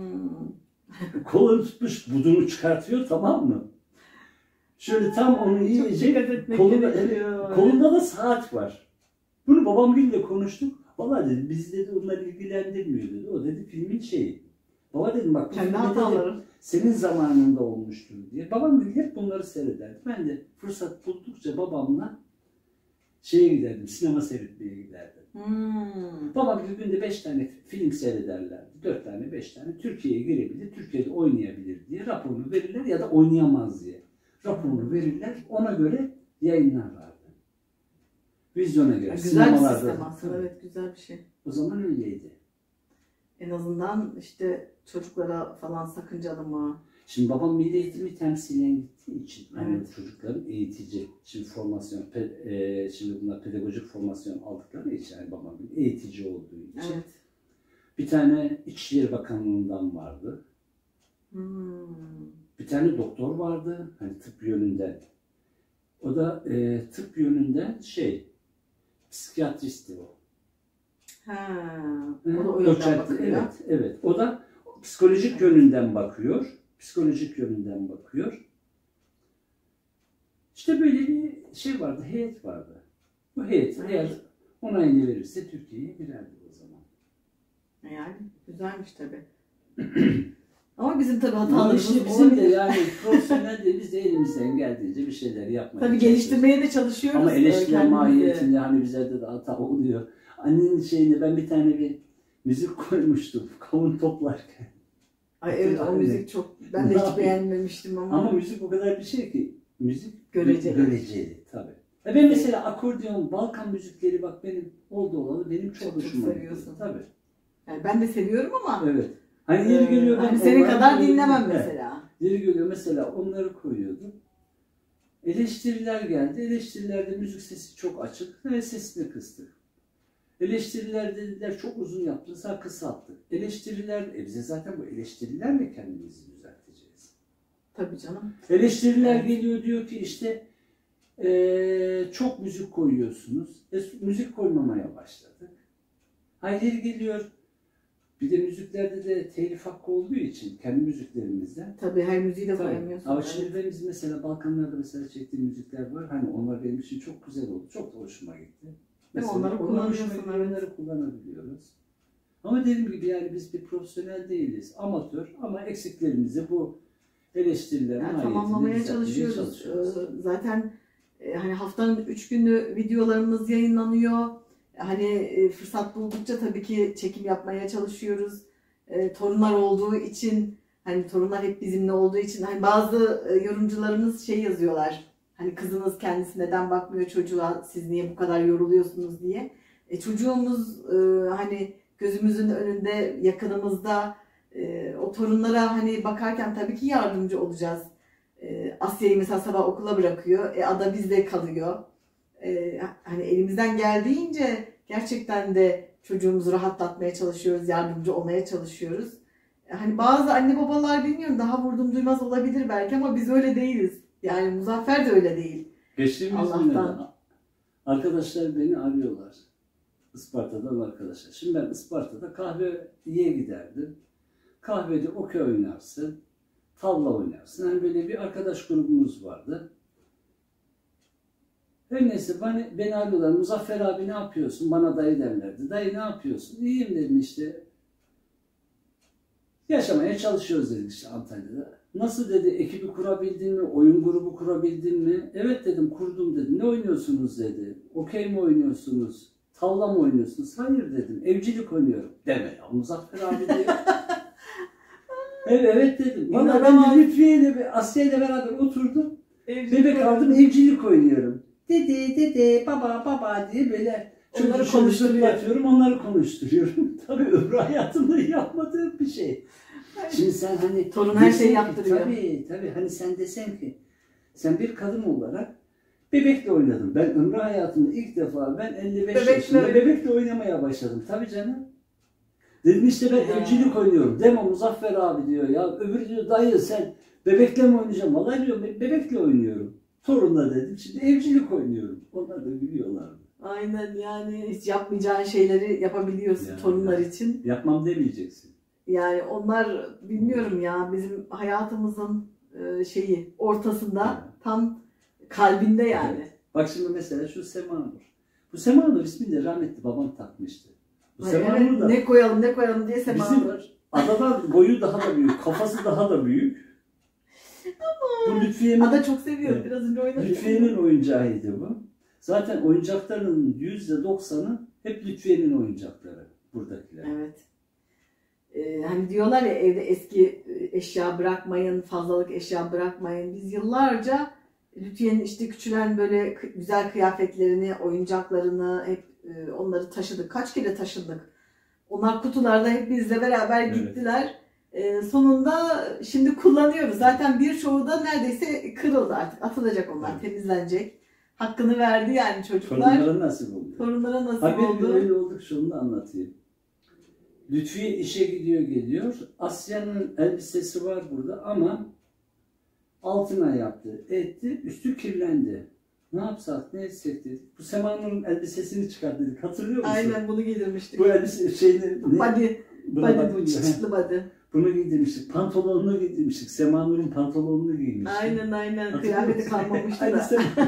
S2: Kolunu tutmuş, budunu çıkartıyor, tamam mı? Şöyle tam onu
S1: Çok
S2: yiyecek,
S1: dikkat etmek
S2: kolunda,
S1: gerekiyor.
S2: kolunda da saat var. Bunu babamgille konuştuk. Vallahi dedi, bizi dedi onlar ilgilendirmiyor dedi. O dedi filmin şeyi. Baba dedim bak bu
S1: Kendi
S2: filmi dedi,
S1: hataları.
S2: senin zamanında olmuştur diye. Babam dedi hep bunları seyrederdi. Ben de fırsat buldukça babamla şeye giderdim, sinema seyretmeye giderdim.
S1: Hmm.
S2: Babam gibi günde beş tane film seyrederlerdi. Dört tane, beş tane. Türkiye'ye girebilir, Türkiye'de oynayabilir diye raporunu verirler ya da oynayamaz diye. Raporunu verirler, ona göre yayınlarlardı. Vizyona göre,
S1: Güzel bir
S2: sinemalarda.
S1: sistem aslında. Evet, güzel bir şey.
S2: O zaman öyleydi.
S1: En azından işte çocuklara falan sakıncalı mı?
S2: Şimdi babam milli eğitimi temsilen gittiği için hani
S1: Evet.
S2: çocukların eğitici, şimdi formasyon, pe, e, şimdi bunlar pedagojik formasyon aldıkları için yani babam eğitici olduğu için.
S1: Evet.
S2: Bir tane İçişleri Bakanlığı'ndan vardı.
S1: Hmm.
S2: Bir tane doktor vardı hani tıp yönünden. O da e, tıp yönünden şey, psikiyatristi o.
S1: Ha. O
S2: Hı,
S1: da o yönden
S2: doçent,
S1: bakıyor.
S2: Evet, evet. O da psikolojik yönünden bakıyor. Psikolojik yönünden bakıyor. İşte böyle bir şey vardı, heyet vardı. Bu heyet
S1: Evet.
S2: eğer onayını verirse Türkiye'ye girerdi o zaman.
S1: Yani güzelmiş tabii. Ama bizim tabii
S2: Ama
S1: hatalarımız
S2: işte bizim de
S1: olabilir.
S2: yani profesyonel de biz de elimizden geldiğince bir şeyler yapmaya
S1: Tabii
S2: çalışıyoruz.
S1: geliştirmeye de çalışıyoruz.
S2: Ama eleştirme
S1: kendimizi.
S2: mahiyetinde hani bizlerde de hata oluyor. Annenin şeyinde ben bir tane bir müzik koymuştum kavun toplarken.
S1: Ay evet, o
S2: Aynen.
S1: müzik çok, ben de hiç beğenmemiştim ama.
S2: Ama müzik o kadar bir şey ki müzik
S1: Göreceli.
S2: göreceli tabii. Ya ben mesela akordeon, Balkan müzikleri bak benim oldu olalı benim çok,
S1: Çok
S2: hoşuma
S1: çok
S2: gidiyor.
S1: seviyorsun.
S2: Tabii.
S1: Yani ben de seviyorum ama
S2: Evet. Hani yeri geliyor ben
S1: hani senin
S2: onları
S1: kadar
S2: koyuyordum.
S1: dinlemem
S2: Evet.
S1: mesela.
S2: Yeri geliyor mesela onları koyuyordum. Eleştiriler geldi. Eleştirilerde müzik sesi çok açık ve sesini kıstık. Eleştiriler dediler çok uzun yaptınız, kısalttık. Eleştiriler, e bize zaten bu eleştirilerle kendimizi düzelteceğiz.
S1: Tabii canım.
S2: Eleştiriler
S1: Evet.
S2: geliyor diyor ki işte eee, çok müzik koyuyorsunuz. E, müzik koymamaya başladık. Hayır geliyor. Bir de müziklerde de telif hakkı olduğu için kendi müziklerimizden.
S1: Tabii her müziği de
S2: Tabii.
S1: koyamıyorsun.
S2: Ama
S1: Evet.
S2: şimdi benim mesela Balkanlarda mesela çektiğim müzikler var. Hani onlar benim için çok güzel oldu. Çok da hoşuma gitti. Mesela
S1: onları
S2: onlar
S1: kullanıyorsun,
S2: hoşuma gidiyor,
S1: evet.
S2: onları kullanabiliyoruz. Ama dediğim gibi yani biz bir profesyonel değiliz. Amatör ama eksiklerimizi bu eleştirilerin
S1: Yani
S2: mahiyetinde
S1: tamamlamaya
S2: düzeltmeye
S1: çalışıyoruz.
S2: çalışıyoruz.
S1: Ee, Zaten e, hani haftanın üç günü videolarımız yayınlanıyor. Hani e, fırsat buldukça tabii ki çekim yapmaya çalışıyoruz. E, torunlar olduğu için, hani torunlar hep bizimle olduğu için, hani bazı e, yorumcularımız şey yazıyorlar. Hani kızınız kendisi neden bakmıyor çocuğa, siz niye bu kadar yoruluyorsunuz diye. E, çocuğumuz e, hani gözümüzün önünde, yakınımızda, e, o torunlara hani bakarken tabii ki yardımcı olacağız. E, Asya'yı mesela sabah okula bırakıyor, e, Ada bizde kalıyor. E, hani elimizden geldiğince gerçekten de çocuğumuzu rahatlatmaya çalışıyoruz, yardımcı olmaya çalışıyoruz. E, hani bazı anne babalar bilmiyorum daha vurdum duymaz olabilir belki ama biz öyle değiliz. Yani Muzaffer de öyle değil.
S2: Geçtiğimiz günlerde arkadaşlar beni arıyorlar. Isparta'dan arkadaşlar. Şimdi ben Isparta'da kahveye giderdim. Kahvede okey oynarsın, tavla oynarsın. Hani böyle bir arkadaş grubumuz vardı. Her neyse beni, beni arıyorlar. Muzaffer abi ne yapıyorsun? Bana dayı derlerdi. Dayı ne yapıyorsun? İyiyim dedim işte. Yaşamaya çalışıyoruz dedik işte Antalya'da. Nasıl dedi, ekibi kurabildin mi? Oyun grubu kurabildin mi? Evet dedim, kurdum dedim. Ne oynuyorsunuz dedi. Okey mi oynuyorsunuz? Tavla mı oynuyorsunuz? Hayır dedim. Evcilik oynuyorum. Deme ya Muzaffer abi diyor. evet, evet dedim. Valla ben de Lütfiye ile Asya ile beraber oturdum. Evcilik bebek aldım, evcilik oynuyorum. Dede dede baba baba diye böyle onları konuşturuyorum, onları konuşturuyorum. Tabii öbür hayatımda yapmadığım bir şey. Şimdi sen hani
S1: torun her şeyi yaptırıyor.
S2: Tabii tabii hani sen desen ki sen bir kadın olarak bebekle oynadım. Ben ömrü hayatımda ilk defa ben elli beş bebekle yaşında öyle. Bebekle oynamaya başladım. Tabii canım. Dedim işte ben ha. evcilik oynuyorum. Deme Muzaffer abi diyor ya. Öbür diyor dayı sen bebekle mi oynayacağım? Vallahi diyor bebekle oynuyorum. Torunla dedim. Şimdi evcilik oynuyorum. Onlar da gülüyorlardı.
S1: Aynen yani hiç yapmayacağın şeyleri yapabiliyorsun yani, torunlar yani. için.
S2: Yapmam demeyeceksin.
S1: Yani onlar bilmiyorum ya bizim hayatımızın şeyi ortasında yani. Tam kalbinde yani. Evet.
S2: Bak şimdi mesela şu Semanur. Bu Semanur ismini de rahmetli babam takmıştı. Bu
S1: Ay, evet, da ne koyalım ne koyalım diye Semanur.
S2: Adadan boyu daha da büyük, kafası daha da büyük.
S1: Ama bu Lütfiye'nin, Ada çok seviyor. Evet. Biraz önce oynadı.
S2: Lütfiye'nin oyuncağıydı bu. Zaten oyuncaklarının yüzde doksanı hep Lütfiye'nin oyuncakları buradakiler.
S1: Evet. Ee, hani diyorlar ya evde eski eşya bırakmayın, fazlalık eşya bırakmayın. Biz yıllarca Lütfiye'nin işte küçülen böyle güzel kıyafetlerini, oyuncaklarını hep e, onları taşıdık. Kaç kere taşıdık. Onlar kutularda hep bizle beraber gittiler. Evet. E, sonunda şimdi kullanıyoruz. Zaten birçoğu da neredeyse kırıldı artık. Atılacak onlar, evet. Temizlenecek. Hakkını verdi yani çocuklar.
S2: Torunlara nasip oldu.
S1: Torunlara nasip
S2: Haberi
S1: oldu.
S2: Öyle olduk şunu da anlatayım. Lütfiye işe gidiyor geliyor. Asya'nın elbisesi var burada ama altına yaptı, etti, üstü kirlendi. Ne yapsak, ne etsek dedik. Bu Semanur'un elbisesini çıkart dedik. Hatırlıyor musun?
S1: Aynen bunu giydirmiştik.
S2: Bu elbise şeyini...
S1: Body. Body bu çıtlı body.
S2: Bunu giydirmiştik. Pantolonunu giydirmiştik. Semanur'un pantolonunu giymiştik.
S1: Aynen aynen. Kıyafeti kalmamıştı da.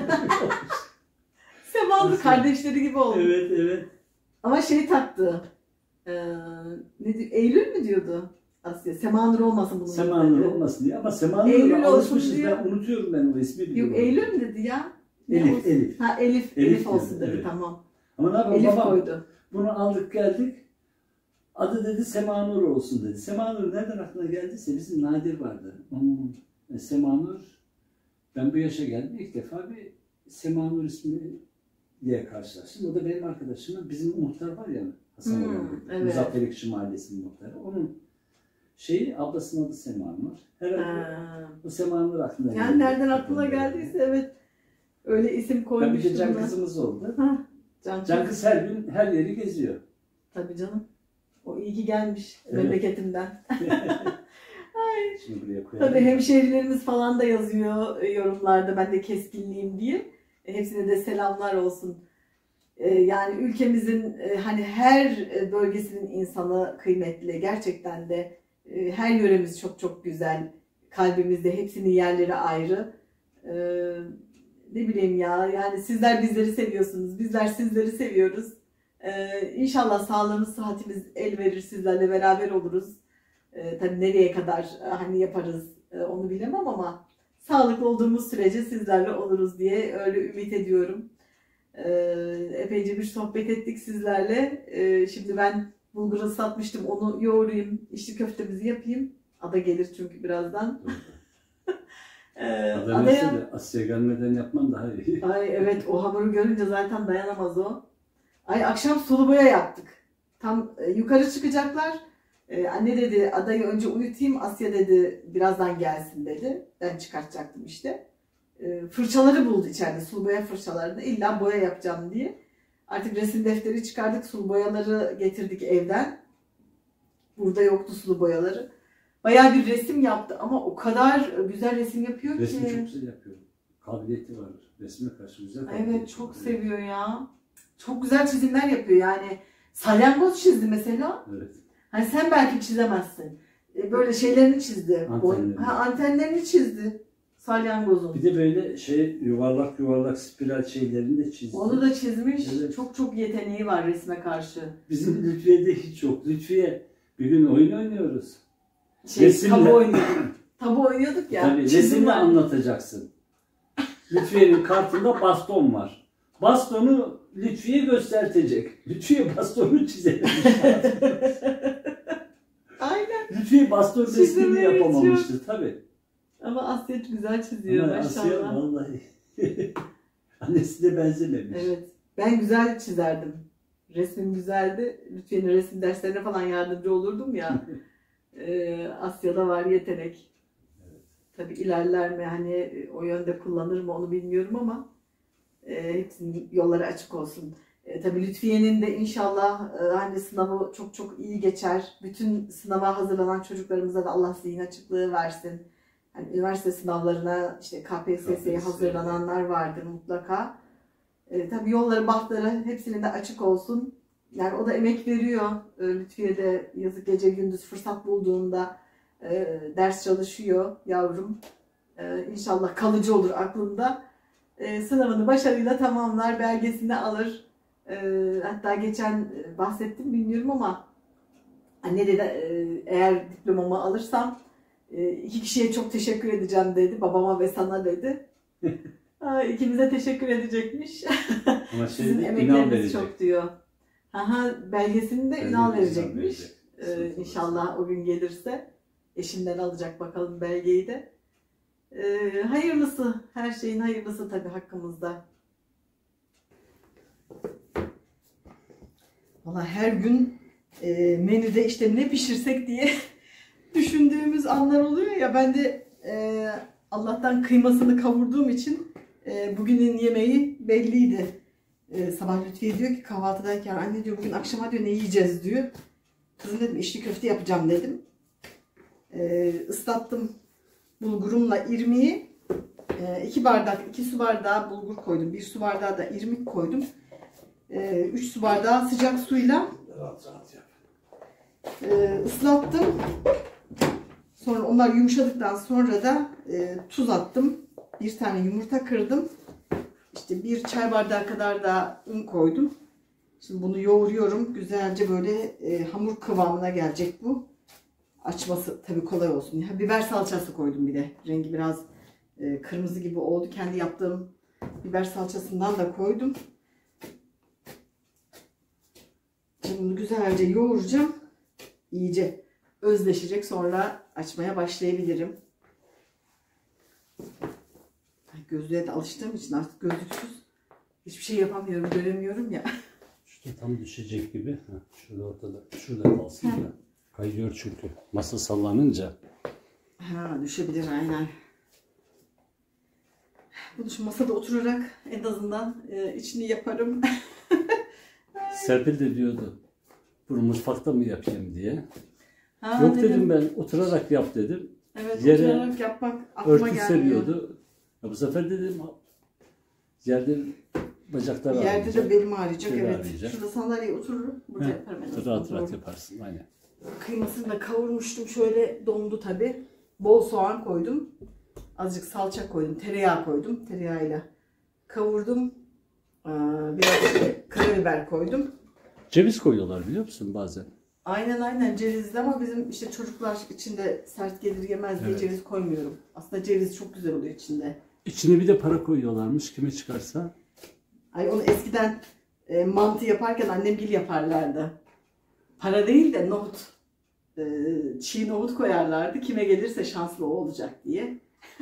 S1: Semanur kardeşleri gibi oldu.
S2: Evet evet.
S1: Ama şey taktı. Ee, ne diyor? Eylül mü diyordu Asya? Semanur olmasın bunun.
S2: Semanur dedi. Olmasın diye ama Semanur'a alışmışız. Ben unutuyorum ben o ismi.
S1: Yok Eylül mü dedi ya?
S2: Elif, Elif.
S1: Ha Elif, Elif, Elif olsun dedi, evet. Tamam.
S2: Ama ne yapalım
S1: Elif
S2: babam,
S1: koydu.
S2: Bunu aldık geldik. Adı dedi Semanur olsun dedi. Semanur nereden aklına geldiyse bizim Nadir vardı. Hmm. E, Semanur, ben bu yaşa geldim ilk defa bir Semanur ismiyle karşılaştım. O da benim arkadaşımın, bizim muhtar var ya Hasan hmm, evet. Muzaffer Ekşi Mahallesi'nin muhtarı. Onun şeyi, ablasının adı Semanur. Herhalde bu Semanur aklına
S1: yani geldi. Yani nereden aklına geldiyse evet. Öyle isim koymuştum.
S2: Bir de Can kızımız oldu.
S1: Ha, Can,
S2: Can kız her gün her yeri geziyor.
S1: Tabii canım. O iyi ki gelmiş evet. Memleketimden. Ay.
S2: Şimdi buraya koyalım.
S1: Tabii hemşehrilerimiz falan da yazıyor yorumlarda ben de keskinliyim diye. Hepsine de selamlar olsun. Yani ülkemizin hani her bölgesinin insanı kıymetli. Gerçekten de her yöremiz çok çok güzel. Kalbimizde hepsinin yerleri ayrı. Ne bileyim ya, yani sizler bizleri seviyorsunuz, bizler sizleri seviyoruz. Ee, İnşallah sağlığımız, sıhhatimiz el verir, sizlerle beraber oluruz. Ee, tabii nereye kadar hani yaparız e, onu bilemem ama sağlıklı olduğumuz sürece sizlerle oluruz diye öyle ümit ediyorum. Ee, epeyce bir sohbet ettik sizlerle. Ee, şimdi ben bulgur ıslatmıştım. Onu yoğurayım. İçli köftemizi yapayım. Ada gelir çünkü birazdan. ee,
S2: Ada
S1: adaya...
S2: de Asya gelmeden yapman daha iyi.
S1: Ay evet, o hamuru görünce zaten dayanamaz o. Ay akşam sulu boya yaptık. Tam e, yukarı çıkacaklar. E, anne dedi adayı önce uyutayım. Asya dedi birazdan gelsin dedi. Ben çıkartacaktım işte. E, fırçaları buldu içeride. Sulu boya fırçalarını. İlla boya yapacağım diye. Artık resim defteri çıkardık. Sulu boyaları getirdik evden. Burada yoktu sulu boyaları. Bayağı bir resim yaptı ama o kadar güzel resim yapıyor ki.
S2: Resmi çok güzel yapıyor. Kabiliyeti var. Resme karşı güzel kabiliyeti.
S1: Evet çok seviyor ya. Çok güzel çizimler yapıyor yani. Salyangoz çizdi mesela.
S2: Evet.
S1: Hani sen belki çizemezsin. Böyle şeylerini çizdi.
S2: Antenlerini.
S1: Ha, antenlerini çizdi. Salyangozun.
S2: Bir de böyle şey yuvarlak yuvarlak spiral şeylerini de çizdi.
S1: Onu da çizmiş.
S2: Evet.
S1: Çok çok yeteneği var resme karşı.
S2: Bizim Lütfiye'de hiç yok. Lütfiye bir gün oyun oynuyoruz.
S1: Şey,
S2: Resimle.
S1: tabu oynuyorduk. Tabu oynuyorduk ya.
S2: Tabii resimle anlatacaksın. Lütfiye'nin kartında baston var. Bastonu Lütfiye göstertecek. Lütfiye bastonu çizememiş.
S1: Aynen.
S2: Lütfiye baston resmini yapamamıştı tabii.
S1: Ama Asya güzel çiziyor
S2: Ama
S1: maşallah.
S2: Asya vallahi annesi de benzememiş.
S1: Evet. Ben güzel çizerdim. Resmim güzeldi. Lütfiye'nin resim derslerine falan yardımcı olurdum ya. ee, Asya'da var yetenek.
S2: Evet.
S1: Tabii ilerler mi hani o yönde kullanır mı onu bilmiyorum ama e, hepsinin yolları açık olsun. E, tabii Lütfiye'nin de inşallah e, hani sınavı çok çok iyi geçer. Bütün sınava hazırlanan çocuklarımıza da Allah zihin açıklığı versin. Yani üniversite sınavlarına işte K P S S'ye hazırlananlar vardır mutlaka. E, tabii yolları, bahtları hepsinin de açık olsun. Yani o da emek veriyor. E, Lütfiye de yazık gece gündüz fırsat bulduğunda e, ders çalışıyor yavrum. E, İnşallah kalıcı olur aklında. E, sınavını başarıyla tamamlar, belgesini alır. E, hatta geçen bahsettim bilmiyorum ama anne dedi e, eğer diplomamı alırsam e, iki kişiye çok teşekkür edeceğim dedi. Babama ve sana dedi. İkimize teşekkür edecekmiş.
S2: Ama
S1: Sizin
S2: şey,
S1: emekleriniz çok diyor. Aha, belgesini de Ünal verecekmiş.
S2: Verecek.
S1: Ee, inşallah o gün gelirse. Eşinden alacak bakalım belgeyi de. Ee, hayırlısı. Her şeyin hayırlısı tabii hakkımızda. Valla her gün e, menüde işte ne pişirsek diye düşündüğümüz anlar oluyor ya. Ben de e, Allah'tan kıymasını kavurduğum için e, bugünün yemeği belliydi. E, sabah Lütfiye diyor ki kahvaltıdayken anne diyor bugün akşama diyor ne yiyeceğiz diyor. Kızım dedim içli köfte yapacağım dedim. E, ıslattım bulgurumla irmiği. E, iki bardak, iki su bardağı bulgur koydum. Bir su bardağı da irmik koydum. E, üç su bardağı sıcak suyla e, ıslattım. Sonra onlar yumuşadıktan sonra da e, tuz attım. Bir tane yumurta kırdım. İşte bir çay bardağı kadar da un koydum. Şimdi bunu yoğuruyorum. Güzelce böyle e, hamur kıvamına gelecek bu. Açması tabii kolay olsun. Ya, biber salçası koydum bir de. Rengi biraz e, kırmızı gibi oldu. Kendi yaptığım biber salçasından da koydum. Şimdi bunu güzelce yoğuracağım. İyice özleşecek. Sonra açmaya başlayabilirim. Gözlüğe de alıştığım için artık gözlüksüz hiçbir şey yapamıyorum, göremiyorum ya.
S2: Şurada tam düşecek gibi. Ha, şurada ortada. Şurada kalsın da. Kayıyor çünkü. Masa sallanınca.
S1: Ha, düşebilir aynen. Bunu şu masada oturarak en azından e, içini yaparım.
S2: Serpil de diyordu. Bunu mutfakta mı yapayım diye.
S1: Ha,
S2: Yok
S1: dedim,
S2: dedim ben oturarak yap dedim.
S1: Evet,
S2: Yere
S1: oturarak yapmak aklıma
S2: örtü
S1: gelmiyor.
S2: seriyordu. Ya bu sefer dedim yerde bacaklar
S1: Yerde
S2: ağrıyacak.
S1: de belim ağrıyacak,
S2: Şöyle
S1: evet.
S2: ağrıyacak.
S1: Şurada sandalyeye otururum. Burada
S2: Heh,
S1: yaparım en azından.
S2: rahat rahat
S1: Doğru.
S2: yaparsın. Aynen.
S1: Kıymasını da kavurmuştum. Şöyle dondu tabi. Bol soğan koydum. Azıcık salça koydum. Tereyağı koydum. Tereyağıyla kavurdum. Ee, Biraz işte karabiber koydum.
S2: Ceviz koyuyorlar biliyor musun bazen?
S1: Aynen aynen cevizli ama bizim işte çocuklar içinde sert gelir yemez diye
S2: Evet.
S1: ceviz koymuyorum. Aslında ceviz çok güzel oluyor içinde.
S2: İçine bir de para koyuyorlarmış kime çıkarsa.
S1: Ay onu eskiden e, mantı yaparken annemgil yaparlardı. Para değil de nohut. E, çiğ nohut koyarlardı. Kime gelirse şanslı o olacak diye.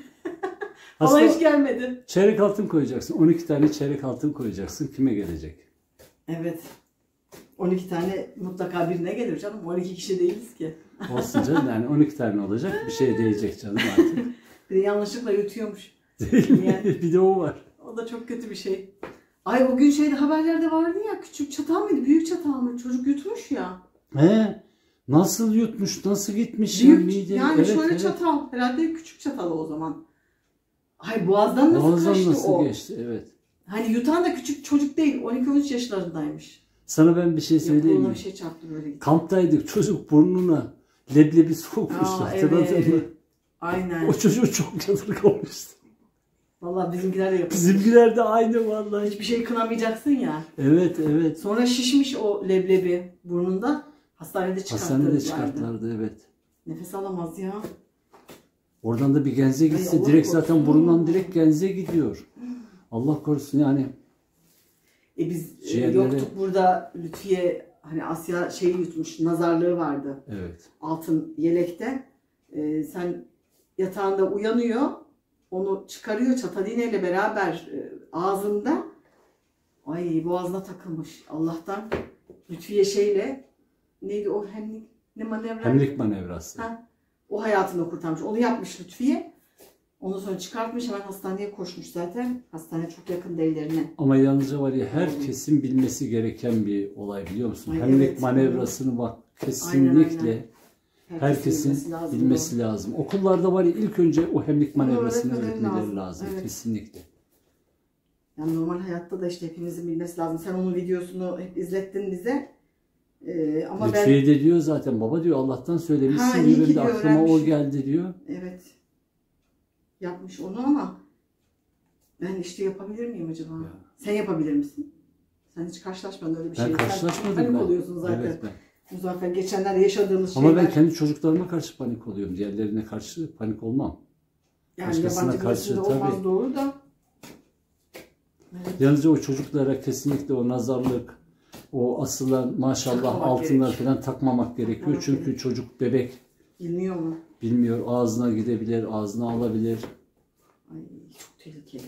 S1: Bana hiç gelmedi.
S2: Çeyrek altın koyacaksın. on iki tane çeyrek altın koyacaksın. Kime gelecek?
S1: Evet. on iki tane mutlaka birine gelir canım. on iki kişi değiliz ki.
S2: Olsun canım, yani on iki tane olacak. Bir şeye değecek canım artık.
S1: Bir de yanlışlıkla yutuyormuş.
S2: Değil mi?
S1: Yani,
S2: bir de o var.
S1: o da çok kötü bir şey. Ay o gün şeyde haberlerde vardı ya, küçük çatal mıydı? Büyük çatal mı? Çocuk yutmuş ya.
S2: He? Nasıl yutmuş? Nasıl gitmiş?
S1: Büyük,
S2: ya mide?
S1: yani
S2: Evet,
S1: şöyle
S2: evet.
S1: çatal. Herhalde küçük çatal o zaman. Ay boğazdan nasıl
S2: Boğazdan
S1: kaçtı
S2: nasıl
S1: o?
S2: geçti? Evet.
S1: Hani yutan da küçük çocuk değil. on iki on üç yaşlarındaymış.
S2: Sana ben bir şey söyleyeyim mi?
S1: Bir şey çarptı böyle.
S2: Kamptaydık. Çocuk burnuna leblebi sokmuş.
S1: Aa,
S2: Hatırladın
S1: evet.
S2: mı?
S1: Aynen.
S2: O çocuğu çok yadırgamıştı.
S1: Vallahi bizimkiler de yapıyor.
S2: Bizimkiler de aynı vallahi.
S1: Hiçbir şey kınamayacaksın ya.
S2: Evet, evet.
S1: Sonra şişmiş o leblebi burnunda. Hastanede çıkarttılar.
S2: Hastanede çıkarttılardı, evet.
S1: Nefes alamaz ya.
S2: Oradan da bir genze gitse
S1: Ay,
S2: direkt
S1: Allah
S2: zaten
S1: korusun.
S2: burundan direkt genze gidiyor. Allah korusun yani.
S1: E biz e,
S2: Ciğerleri-
S1: yoktuk burada, Lütfiye hani Asya şeyi yutmuş, nazarlığı vardı.
S2: Evet.
S1: Altın yelekte. E, sen yatağında uyanıyor, onu çıkarıyor çatal iğneyle beraber e, ağzında. Ay boğazına takılmış. Allah'tan Lütfiye şeyle, neydi o hemlik ne manevra?
S2: Hemlik manevrası.
S1: Ha, o hayatını kurtarmış. Onu yapmış Lütfiye. Ondan sonra çıkartmış, hemen hastaneye koşmuş zaten. Hastane çok yakın evlerine.
S2: Ama yalnızca var ya, herkesin bilmesi gereken bir olay, biliyor musun?
S1: Ay,
S2: Hemlik
S1: evet.
S2: manevrasını bak kesinlikle
S1: Aynen,
S2: herkesin
S1: bilmesi lazım
S2: bilmesi
S1: bunu.
S2: lazım. Okullarda var ya, ilk önce o hemlik manevrasını
S1: öğretmeleri
S2: öğretmeleri
S1: lazım.
S2: lazım.
S1: Evet.
S2: Kesinlikle.
S1: Yani normal hayatta da işte hepimizin bilmesi lazım. Sen onun videosunu hep izlettin bize. Ee, ama
S2: Lütfiye
S1: ben...
S2: de diyor zaten, baba diyor Allah'tan söylemişsin
S1: Ha, iyi
S2: diyor.
S1: ki
S2: Benim de
S1: diyor,
S2: aklıma o
S1: öğrenmiş.
S2: geldi diyor.
S1: Evet. Yapmış onu ama ben işte yapabilir miyim acaba?
S2: Ya.
S1: Sen yapabilir misin? Sen hiç karşılaşmadın öyle bir
S2: Ben
S1: şeyle.
S2: karşılaşmadım
S1: Sen panik
S2: ben.
S1: oluyorsun zaten.
S2: Evet, ben.
S1: Muzaffer, geçenlerde yaşadığımız
S2: Ama
S1: şeyler.
S2: ben kendi çocuklarıma karşı panik oluyorum. Diğerlerine karşı panik olmam.
S1: Yani
S2: başkasına
S1: yabancı
S2: karşı
S1: birisinde
S2: tabii.
S1: olmaz, doğru da. Evet.
S2: Yalnızca o çocuklara kesinlikle o nazarlık, o asılan maşallah
S1: Takmamak
S2: altınlar
S1: gerek.
S2: falan takmamak gerekiyor.
S1: Takmamak
S2: Çünkü
S1: gerek.
S2: çocuk, bebek
S1: Bilmiyor mu?
S2: bilmiyor. Ağzına gidebilir, ağzına alabilir.
S1: Ay çok tehlikeli.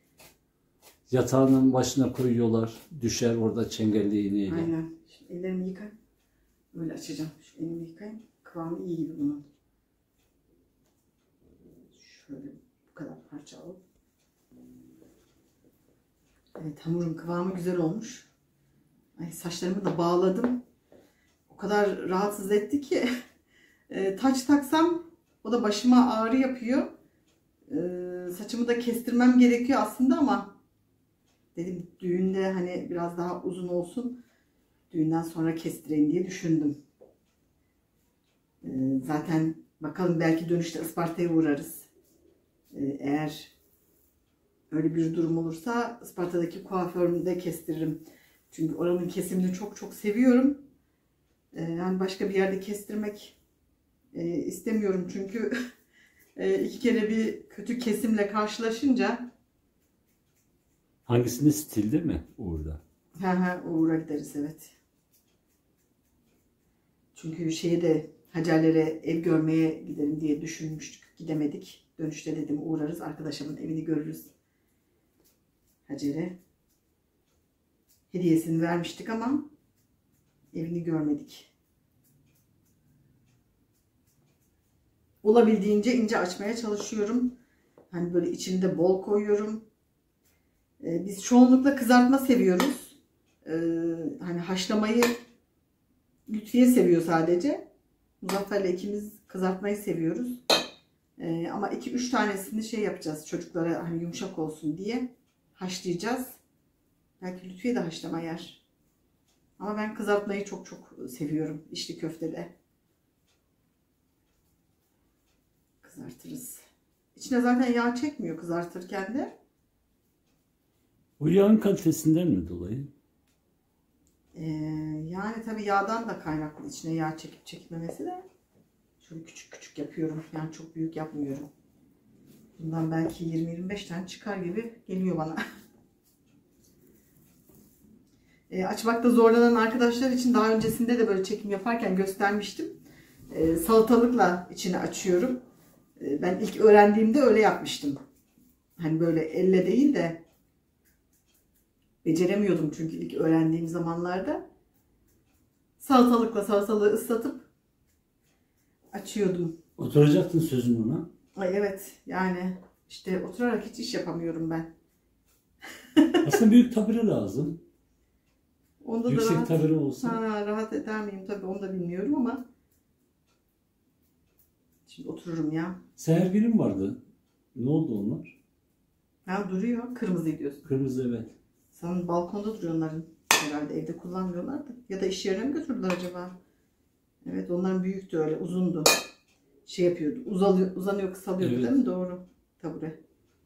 S2: Yatağının başına koyuyorlar. Düşer orada çengelli iğneyle.
S1: Aynen. Şimdi ellerimi yıkayayım. Böyle açacağım. Şu elimi yıkayayım. Kıvamı iyi gibi bunun. Şöyle bu kadar parça alıp. Evet, hamurun kıvamı güzel olmuş. Ay, saçlarımı da bağladım. O kadar rahatsız etti ki e, taç taksam o da başıma ağrı yapıyor. E, saçımı da kestirmem gerekiyor aslında ama dedim düğünde hani biraz daha uzun olsun. Düğünden sonra kestireyim diye düşündüm. E, zaten bakalım, belki dönüşte Isparta'ya uğrarız. E, eğer öyle bir durum olursa Isparta'daki kuaförümde kestiririm. Çünkü oranın kesimini çok çok seviyorum. Ee, yani başka bir yerde kestirmek e, istemiyorum. Çünkü e, iki kere bir kötü kesimle karşılaşınca
S2: Hangisinde, stilde mi Uğur'da?
S1: he he uğra gideriz, evet. Çünkü şeye de Hacerlere ev görmeye gidelim diye düşünmüştük. Gidemedik. Dönüşte dedim uğrarız. Arkadaşımın evini görürüz. Hacer'e hediyesini vermiştik ama evini görmedik. Olabildiğince ince açmaya çalışıyorum. Hani böyle içinde bol koyuyorum. Ee, biz çoğunlukla kızartma seviyoruz. Ee, hani haşlamayı Lütfiye seviyor sadece. Muzaffer'le ikimiz kızartmayı seviyoruz. Ee, ama iki üç tanesini şey yapacağız. Çocuklara hani yumuşak olsun diye haşlayacağız. Belki Lütfiye de haşlama yer. Ama ben kızartmayı çok çok seviyorum. İçli köftede. Kızartırız. İçine zaten yağ çekmiyor kızartırken de.
S2: O yağın kalitesinden mi dolayı?
S1: Ee, yani tabii yağdan da kaynaklı içine yağ çekip çekmemesi de. Şöyle küçük küçük yapıyorum. Yani çok büyük yapmıyorum. Bundan belki yirmi yirmi beş tane çıkar gibi geliyor bana. E, açmakta zorlanan arkadaşlar için daha öncesinde de böyle çekim yaparken göstermiştim. E, salatalıkla içine açıyorum. E, ben ilk öğrendiğimde öyle yapmıştım. Hani böyle elle değil de beceremiyordum çünkü ilk öğrendiğim zamanlarda. Salatalıkla salatalığı ıslatıp açıyordum.
S2: Oturacaktın sözün ona.
S1: Ay evet yani işte oturarak hiç iş yapamıyorum ben.
S2: Aslında büyük tabure lazım.
S1: Onda
S2: Yüksek
S1: da rahat,
S2: tabure olsa.
S1: ha, rahat eder miyim tabii onu da bilmiyorum ama şimdi otururum ya.
S2: Sehergil'in vardı. Ne oldu onlar?
S1: Ha duruyor. Kırmızı diyorsun.
S2: Kırmızı evet.
S1: Sanırım balkonda duruyor onların. Herhalde evde kullanmıyorlar da. Ya da iş yerine mi götürdüler acaba? Evet onların büyüktü öyle uzundu. Şey yapıyordu. Uzalıyor, uzanıyor kısalıyordu
S2: Evet.
S1: değil mi? Doğru. Tabure.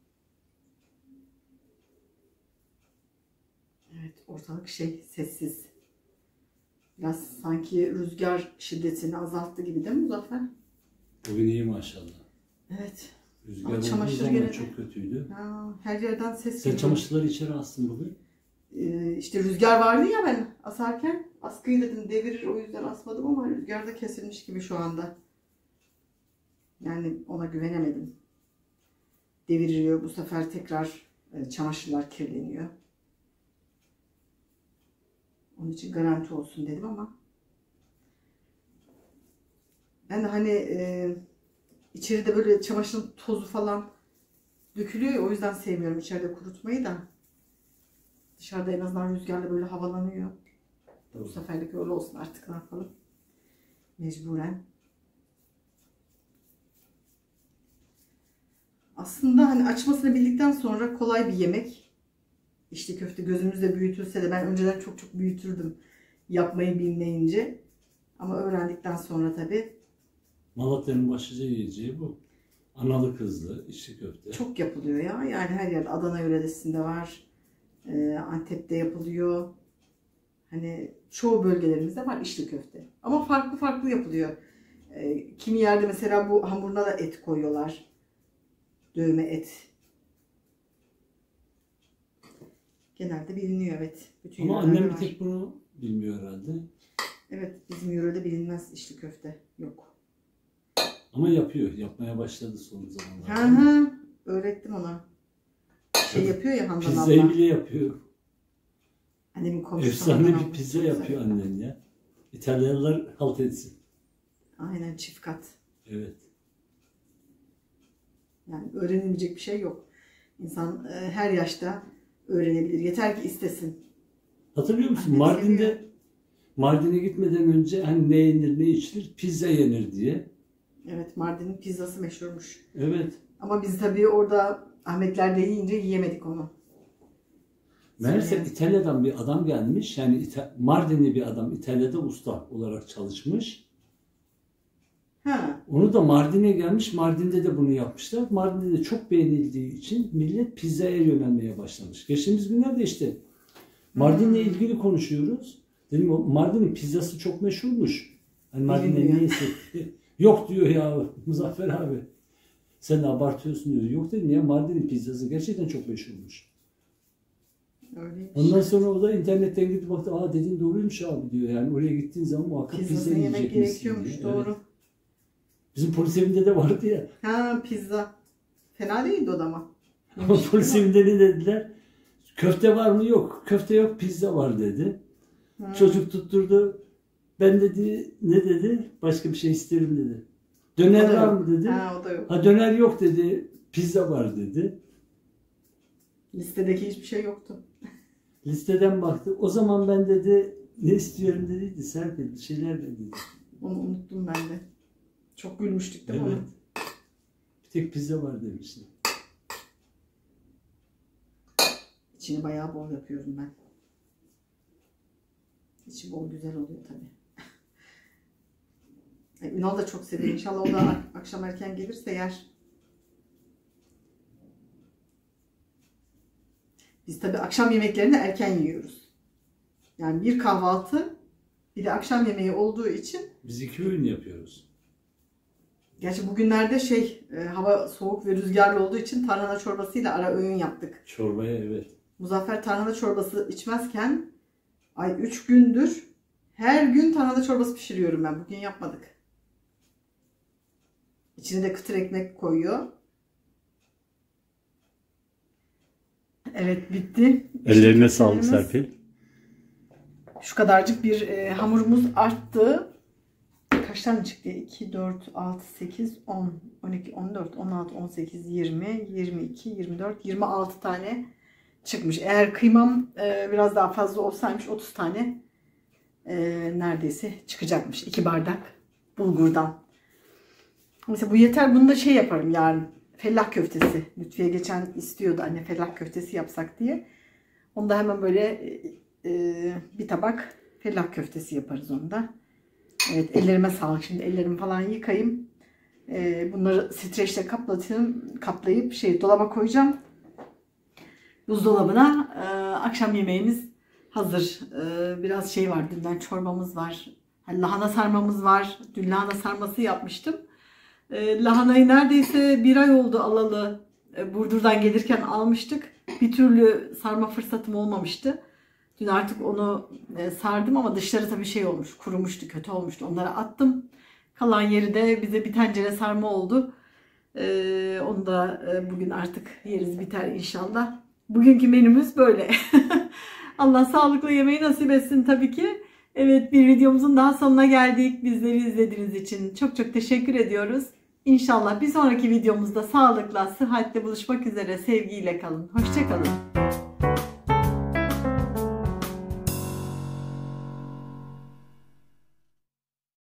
S1: Evet ortalık şey sessiz. Biraz sanki rüzgar şiddetini azalttı gibi değil mi Muzaffer?
S2: Bugün iyi maşallah.
S1: Evet.
S2: Rüzgar
S1: Ama
S2: olduğu
S1: çamaşır
S2: zaman
S1: gene de-
S2: çok kötüydü.
S1: Ha, her yerden ses
S2: Sen
S1: geliyor.
S2: çamaşırları içeri astın bugün.
S1: Ee, işte rüzgar vardı ya ben asarken askıyı dedim devirir o yüzden asmadım ama rüzgar da kesilmiş gibi şu anda. Yani ona güvenemedim. Deviriyor bu sefer tekrar e, çamaşırlar kirleniyor. Onun için garanti olsun dedim ama ben de hani e, içeride böyle çamaşırın tozu falan dökülüyor ya o yüzden sevmiyorum içeride kurutmayı da. Dışarıda en azından rüzgarla böyle havalanıyor. Bu seferlik öyle olsun artık ne yapalım. Mecburen. Aslında hani açmasını bildikten sonra kolay bir yemek. İçli köfte gözümüzde büyütülse de ben önceden çok çok büyütürdüm. Yapmayı bilmeyince. Ama öğrendikten sonra tabii.
S2: Malatya'nın başlıca yiyeceği bu. Analı kızlı içli köfte.
S1: Çok yapılıyor ya. Yani her yerde Adana yöresinde var. Ee, Antep'te yapılıyor. Hani çoğu bölgelerimizde var içli köfte. Ama farklı farklı yapılıyor. Ee, kimi yerde mesela bu hamuruna da et koyuyorlar. Dövme et. Genelde biliniyor evet. Bütün
S2: Ama
S1: yörelerde
S2: annem bir
S1: var.
S2: tek bunu bilmiyor herhalde.
S1: Evet bizim yörede bilinmez içli köfte. Yok.
S2: Ama yapıyor. Yapmaya başladı son zamanlarda.
S1: Ha ha. Öğrettim ona. Şey yapıyor ya Handan
S2: Pizzayı
S1: abla.
S2: bile yapıyor.
S1: Annemin komşusu
S2: Efsane
S1: Handan
S2: bir
S1: abla.
S2: pizza
S1: Çok
S2: yapıyor
S1: güzel.
S2: annen ya. İtalyanlar halt etsin.
S1: Aynen çift kat.
S2: Evet.
S1: Yani öğrenilmeyecek bir şey yok. İnsan e, her yaşta öğrenebilir. Yeter ki istesin.
S2: Hatırlıyor musun?
S1: Annem
S2: Mardin'de
S1: seviyor.
S2: Mardin'e gitmeden önce hani ne yenir ne içilir? Pizza yenir diye.
S1: Evet Mardin'in pizzası meşhurmuş.
S2: Evet.
S1: Ama biz tabii orada Ahmetler'de yiyince yiyemedik onu.
S2: Meğerse
S1: Söyleyeyim.
S2: İtalya'dan bir adam gelmiş. Yani İta- Mardinli bir adam İtalya'da usta olarak çalışmış.
S1: Ha.
S2: Onu da Mardin'e gelmiş. Mardin'de de bunu yapmışlar. Mardin'de de çok beğenildiği için millet pizzaya yönelmeye başlamış. Geçtiğimiz günlerde işte Mardin'le
S1: Hmm.
S2: ilgili konuşuyoruz. Dedim o Mardin'in pizzası çok meşhurmuş. Hani Mardin'e
S1: Bilinmiyor.
S2: neyse. Yok diyor ya Muzaffer abi. Sen de abartıyorsun diyor. Yok dedim ya Mardin'in pizzası gerçekten çok meşhurmuş.
S1: Öyleymiş.
S2: Ondan sonra o da internetten gidip baktı. Aa dediğin doğruymuş abi diyor. Yani oraya gittiğin zaman muhakkak pizza
S1: Pizzasını yemek
S2: yiyecek misin
S1: gerekiyormuş
S2: diye.
S1: doğru.
S2: Evet. Bizim polis evinde de vardı ya.
S1: Ha pizza. Fena değildi o da ama.
S2: Ama
S1: Yemiştik
S2: polis
S1: ama.
S2: evinde ne dediler? Köfte var mı? Yok. Köfte yok, pizza var dedi.
S1: Ha.
S2: Çocuk tutturdu. Ben dedi, ne dedi? Başka bir şey isterim dedi.
S1: O
S2: Döner
S1: da
S2: var
S1: yok.
S2: mı dedi.
S1: Ha o da yok.
S2: Ha döner yok dedi. Pizza var dedi.
S1: Listedeki hiçbir şey yoktu.
S2: Listeden baktı. O zaman ben dedi ne istiyorum dediydi. Serpil bir şeyler dedi.
S1: Onu unuttum ben de. Çok gülmüştük değil mi
S2: Evet.
S1: ona?
S2: Bir tek pizza var demişti.
S1: İçini bayağı bol yapıyorum ben. İçi bol güzel oluyor tabii. Ay, Ünal da çok seviyor. İnşallah o da ak- akşam erken gelirse yer. Biz tabii akşam yemeklerini erken yiyoruz. Yani bir kahvaltı bir de akşam yemeği olduğu için.
S2: Biz iki öğün yapıyoruz.
S1: Gerçi bugünlerde şey e, hava soğuk ve rüzgarlı olduğu için tarhana çorbasıyla ara öğün yaptık.
S2: Çorbaya evet.
S1: Muzaffer tarhana çorbası içmezken Ay üç gündür her gün tarhana çorbası pişiriyorum ben. Bugün yapmadık. İçine de kıtır ekmek koyuyor. Evet bitti.
S2: Ellerine
S1: İşte
S2: sağlık
S1: köftelerimiz-
S2: Serpil.
S1: Şu kadarcık bir e, hamurumuz arttı. Kaç tane çıktı? iki, dört, altı, sekiz, on, on iki, on dört, on altı, on sekiz, yirmi, yirmi iki, yirmi dört, yirmi altı tane çıkmış. Eğer kıymam e, biraz daha fazla olsaymış otuz tane e, neredeyse çıkacakmış. iki bardak bulgurdan. Mesela bu yeter. Bunu da şey yaparım yarın. Fellah köftesi. Lütfiye geçen istiyordu anne fellah köftesi yapsak diye. Onu da hemen böyle e, e, bir tabak fellah köftesi yaparız onda. Evet ellerime sağlık. Şimdi ellerimi falan yıkayayım. E, bunları streçle kaplatayım, kaplayıp şey dolaba koyacağım. Buzdolabına e, akşam yemeğimiz hazır. E, biraz şey var. Dünden çorbamız var. Yani lahana sarmamız var. Dün lahana sarması yapmıştım. E, lahanayı neredeyse bir ay oldu alalı. E, Burdur'dan gelirken almıştık. Bir türlü sarma fırsatım olmamıştı. Dün artık onu e, sardım ama dışları tabii şey olmuş. Kurumuştu, kötü olmuştu. Onları attım. Kalan yeri de bize bir tencere sarma oldu. E, onu da e, bugün artık yeriz biter inşallah. Bugünkü menümüz böyle. Allah sağlıklı yemeği nasip etsin tabii ki. Evet bir videomuzun daha sonuna geldik. Bizleri izlediğiniz için çok çok teşekkür ediyoruz. İnşallah bir sonraki videomuzda sağlıkla, sıhhatle buluşmak üzere. Sevgiyle kalın. Hoşça kalın.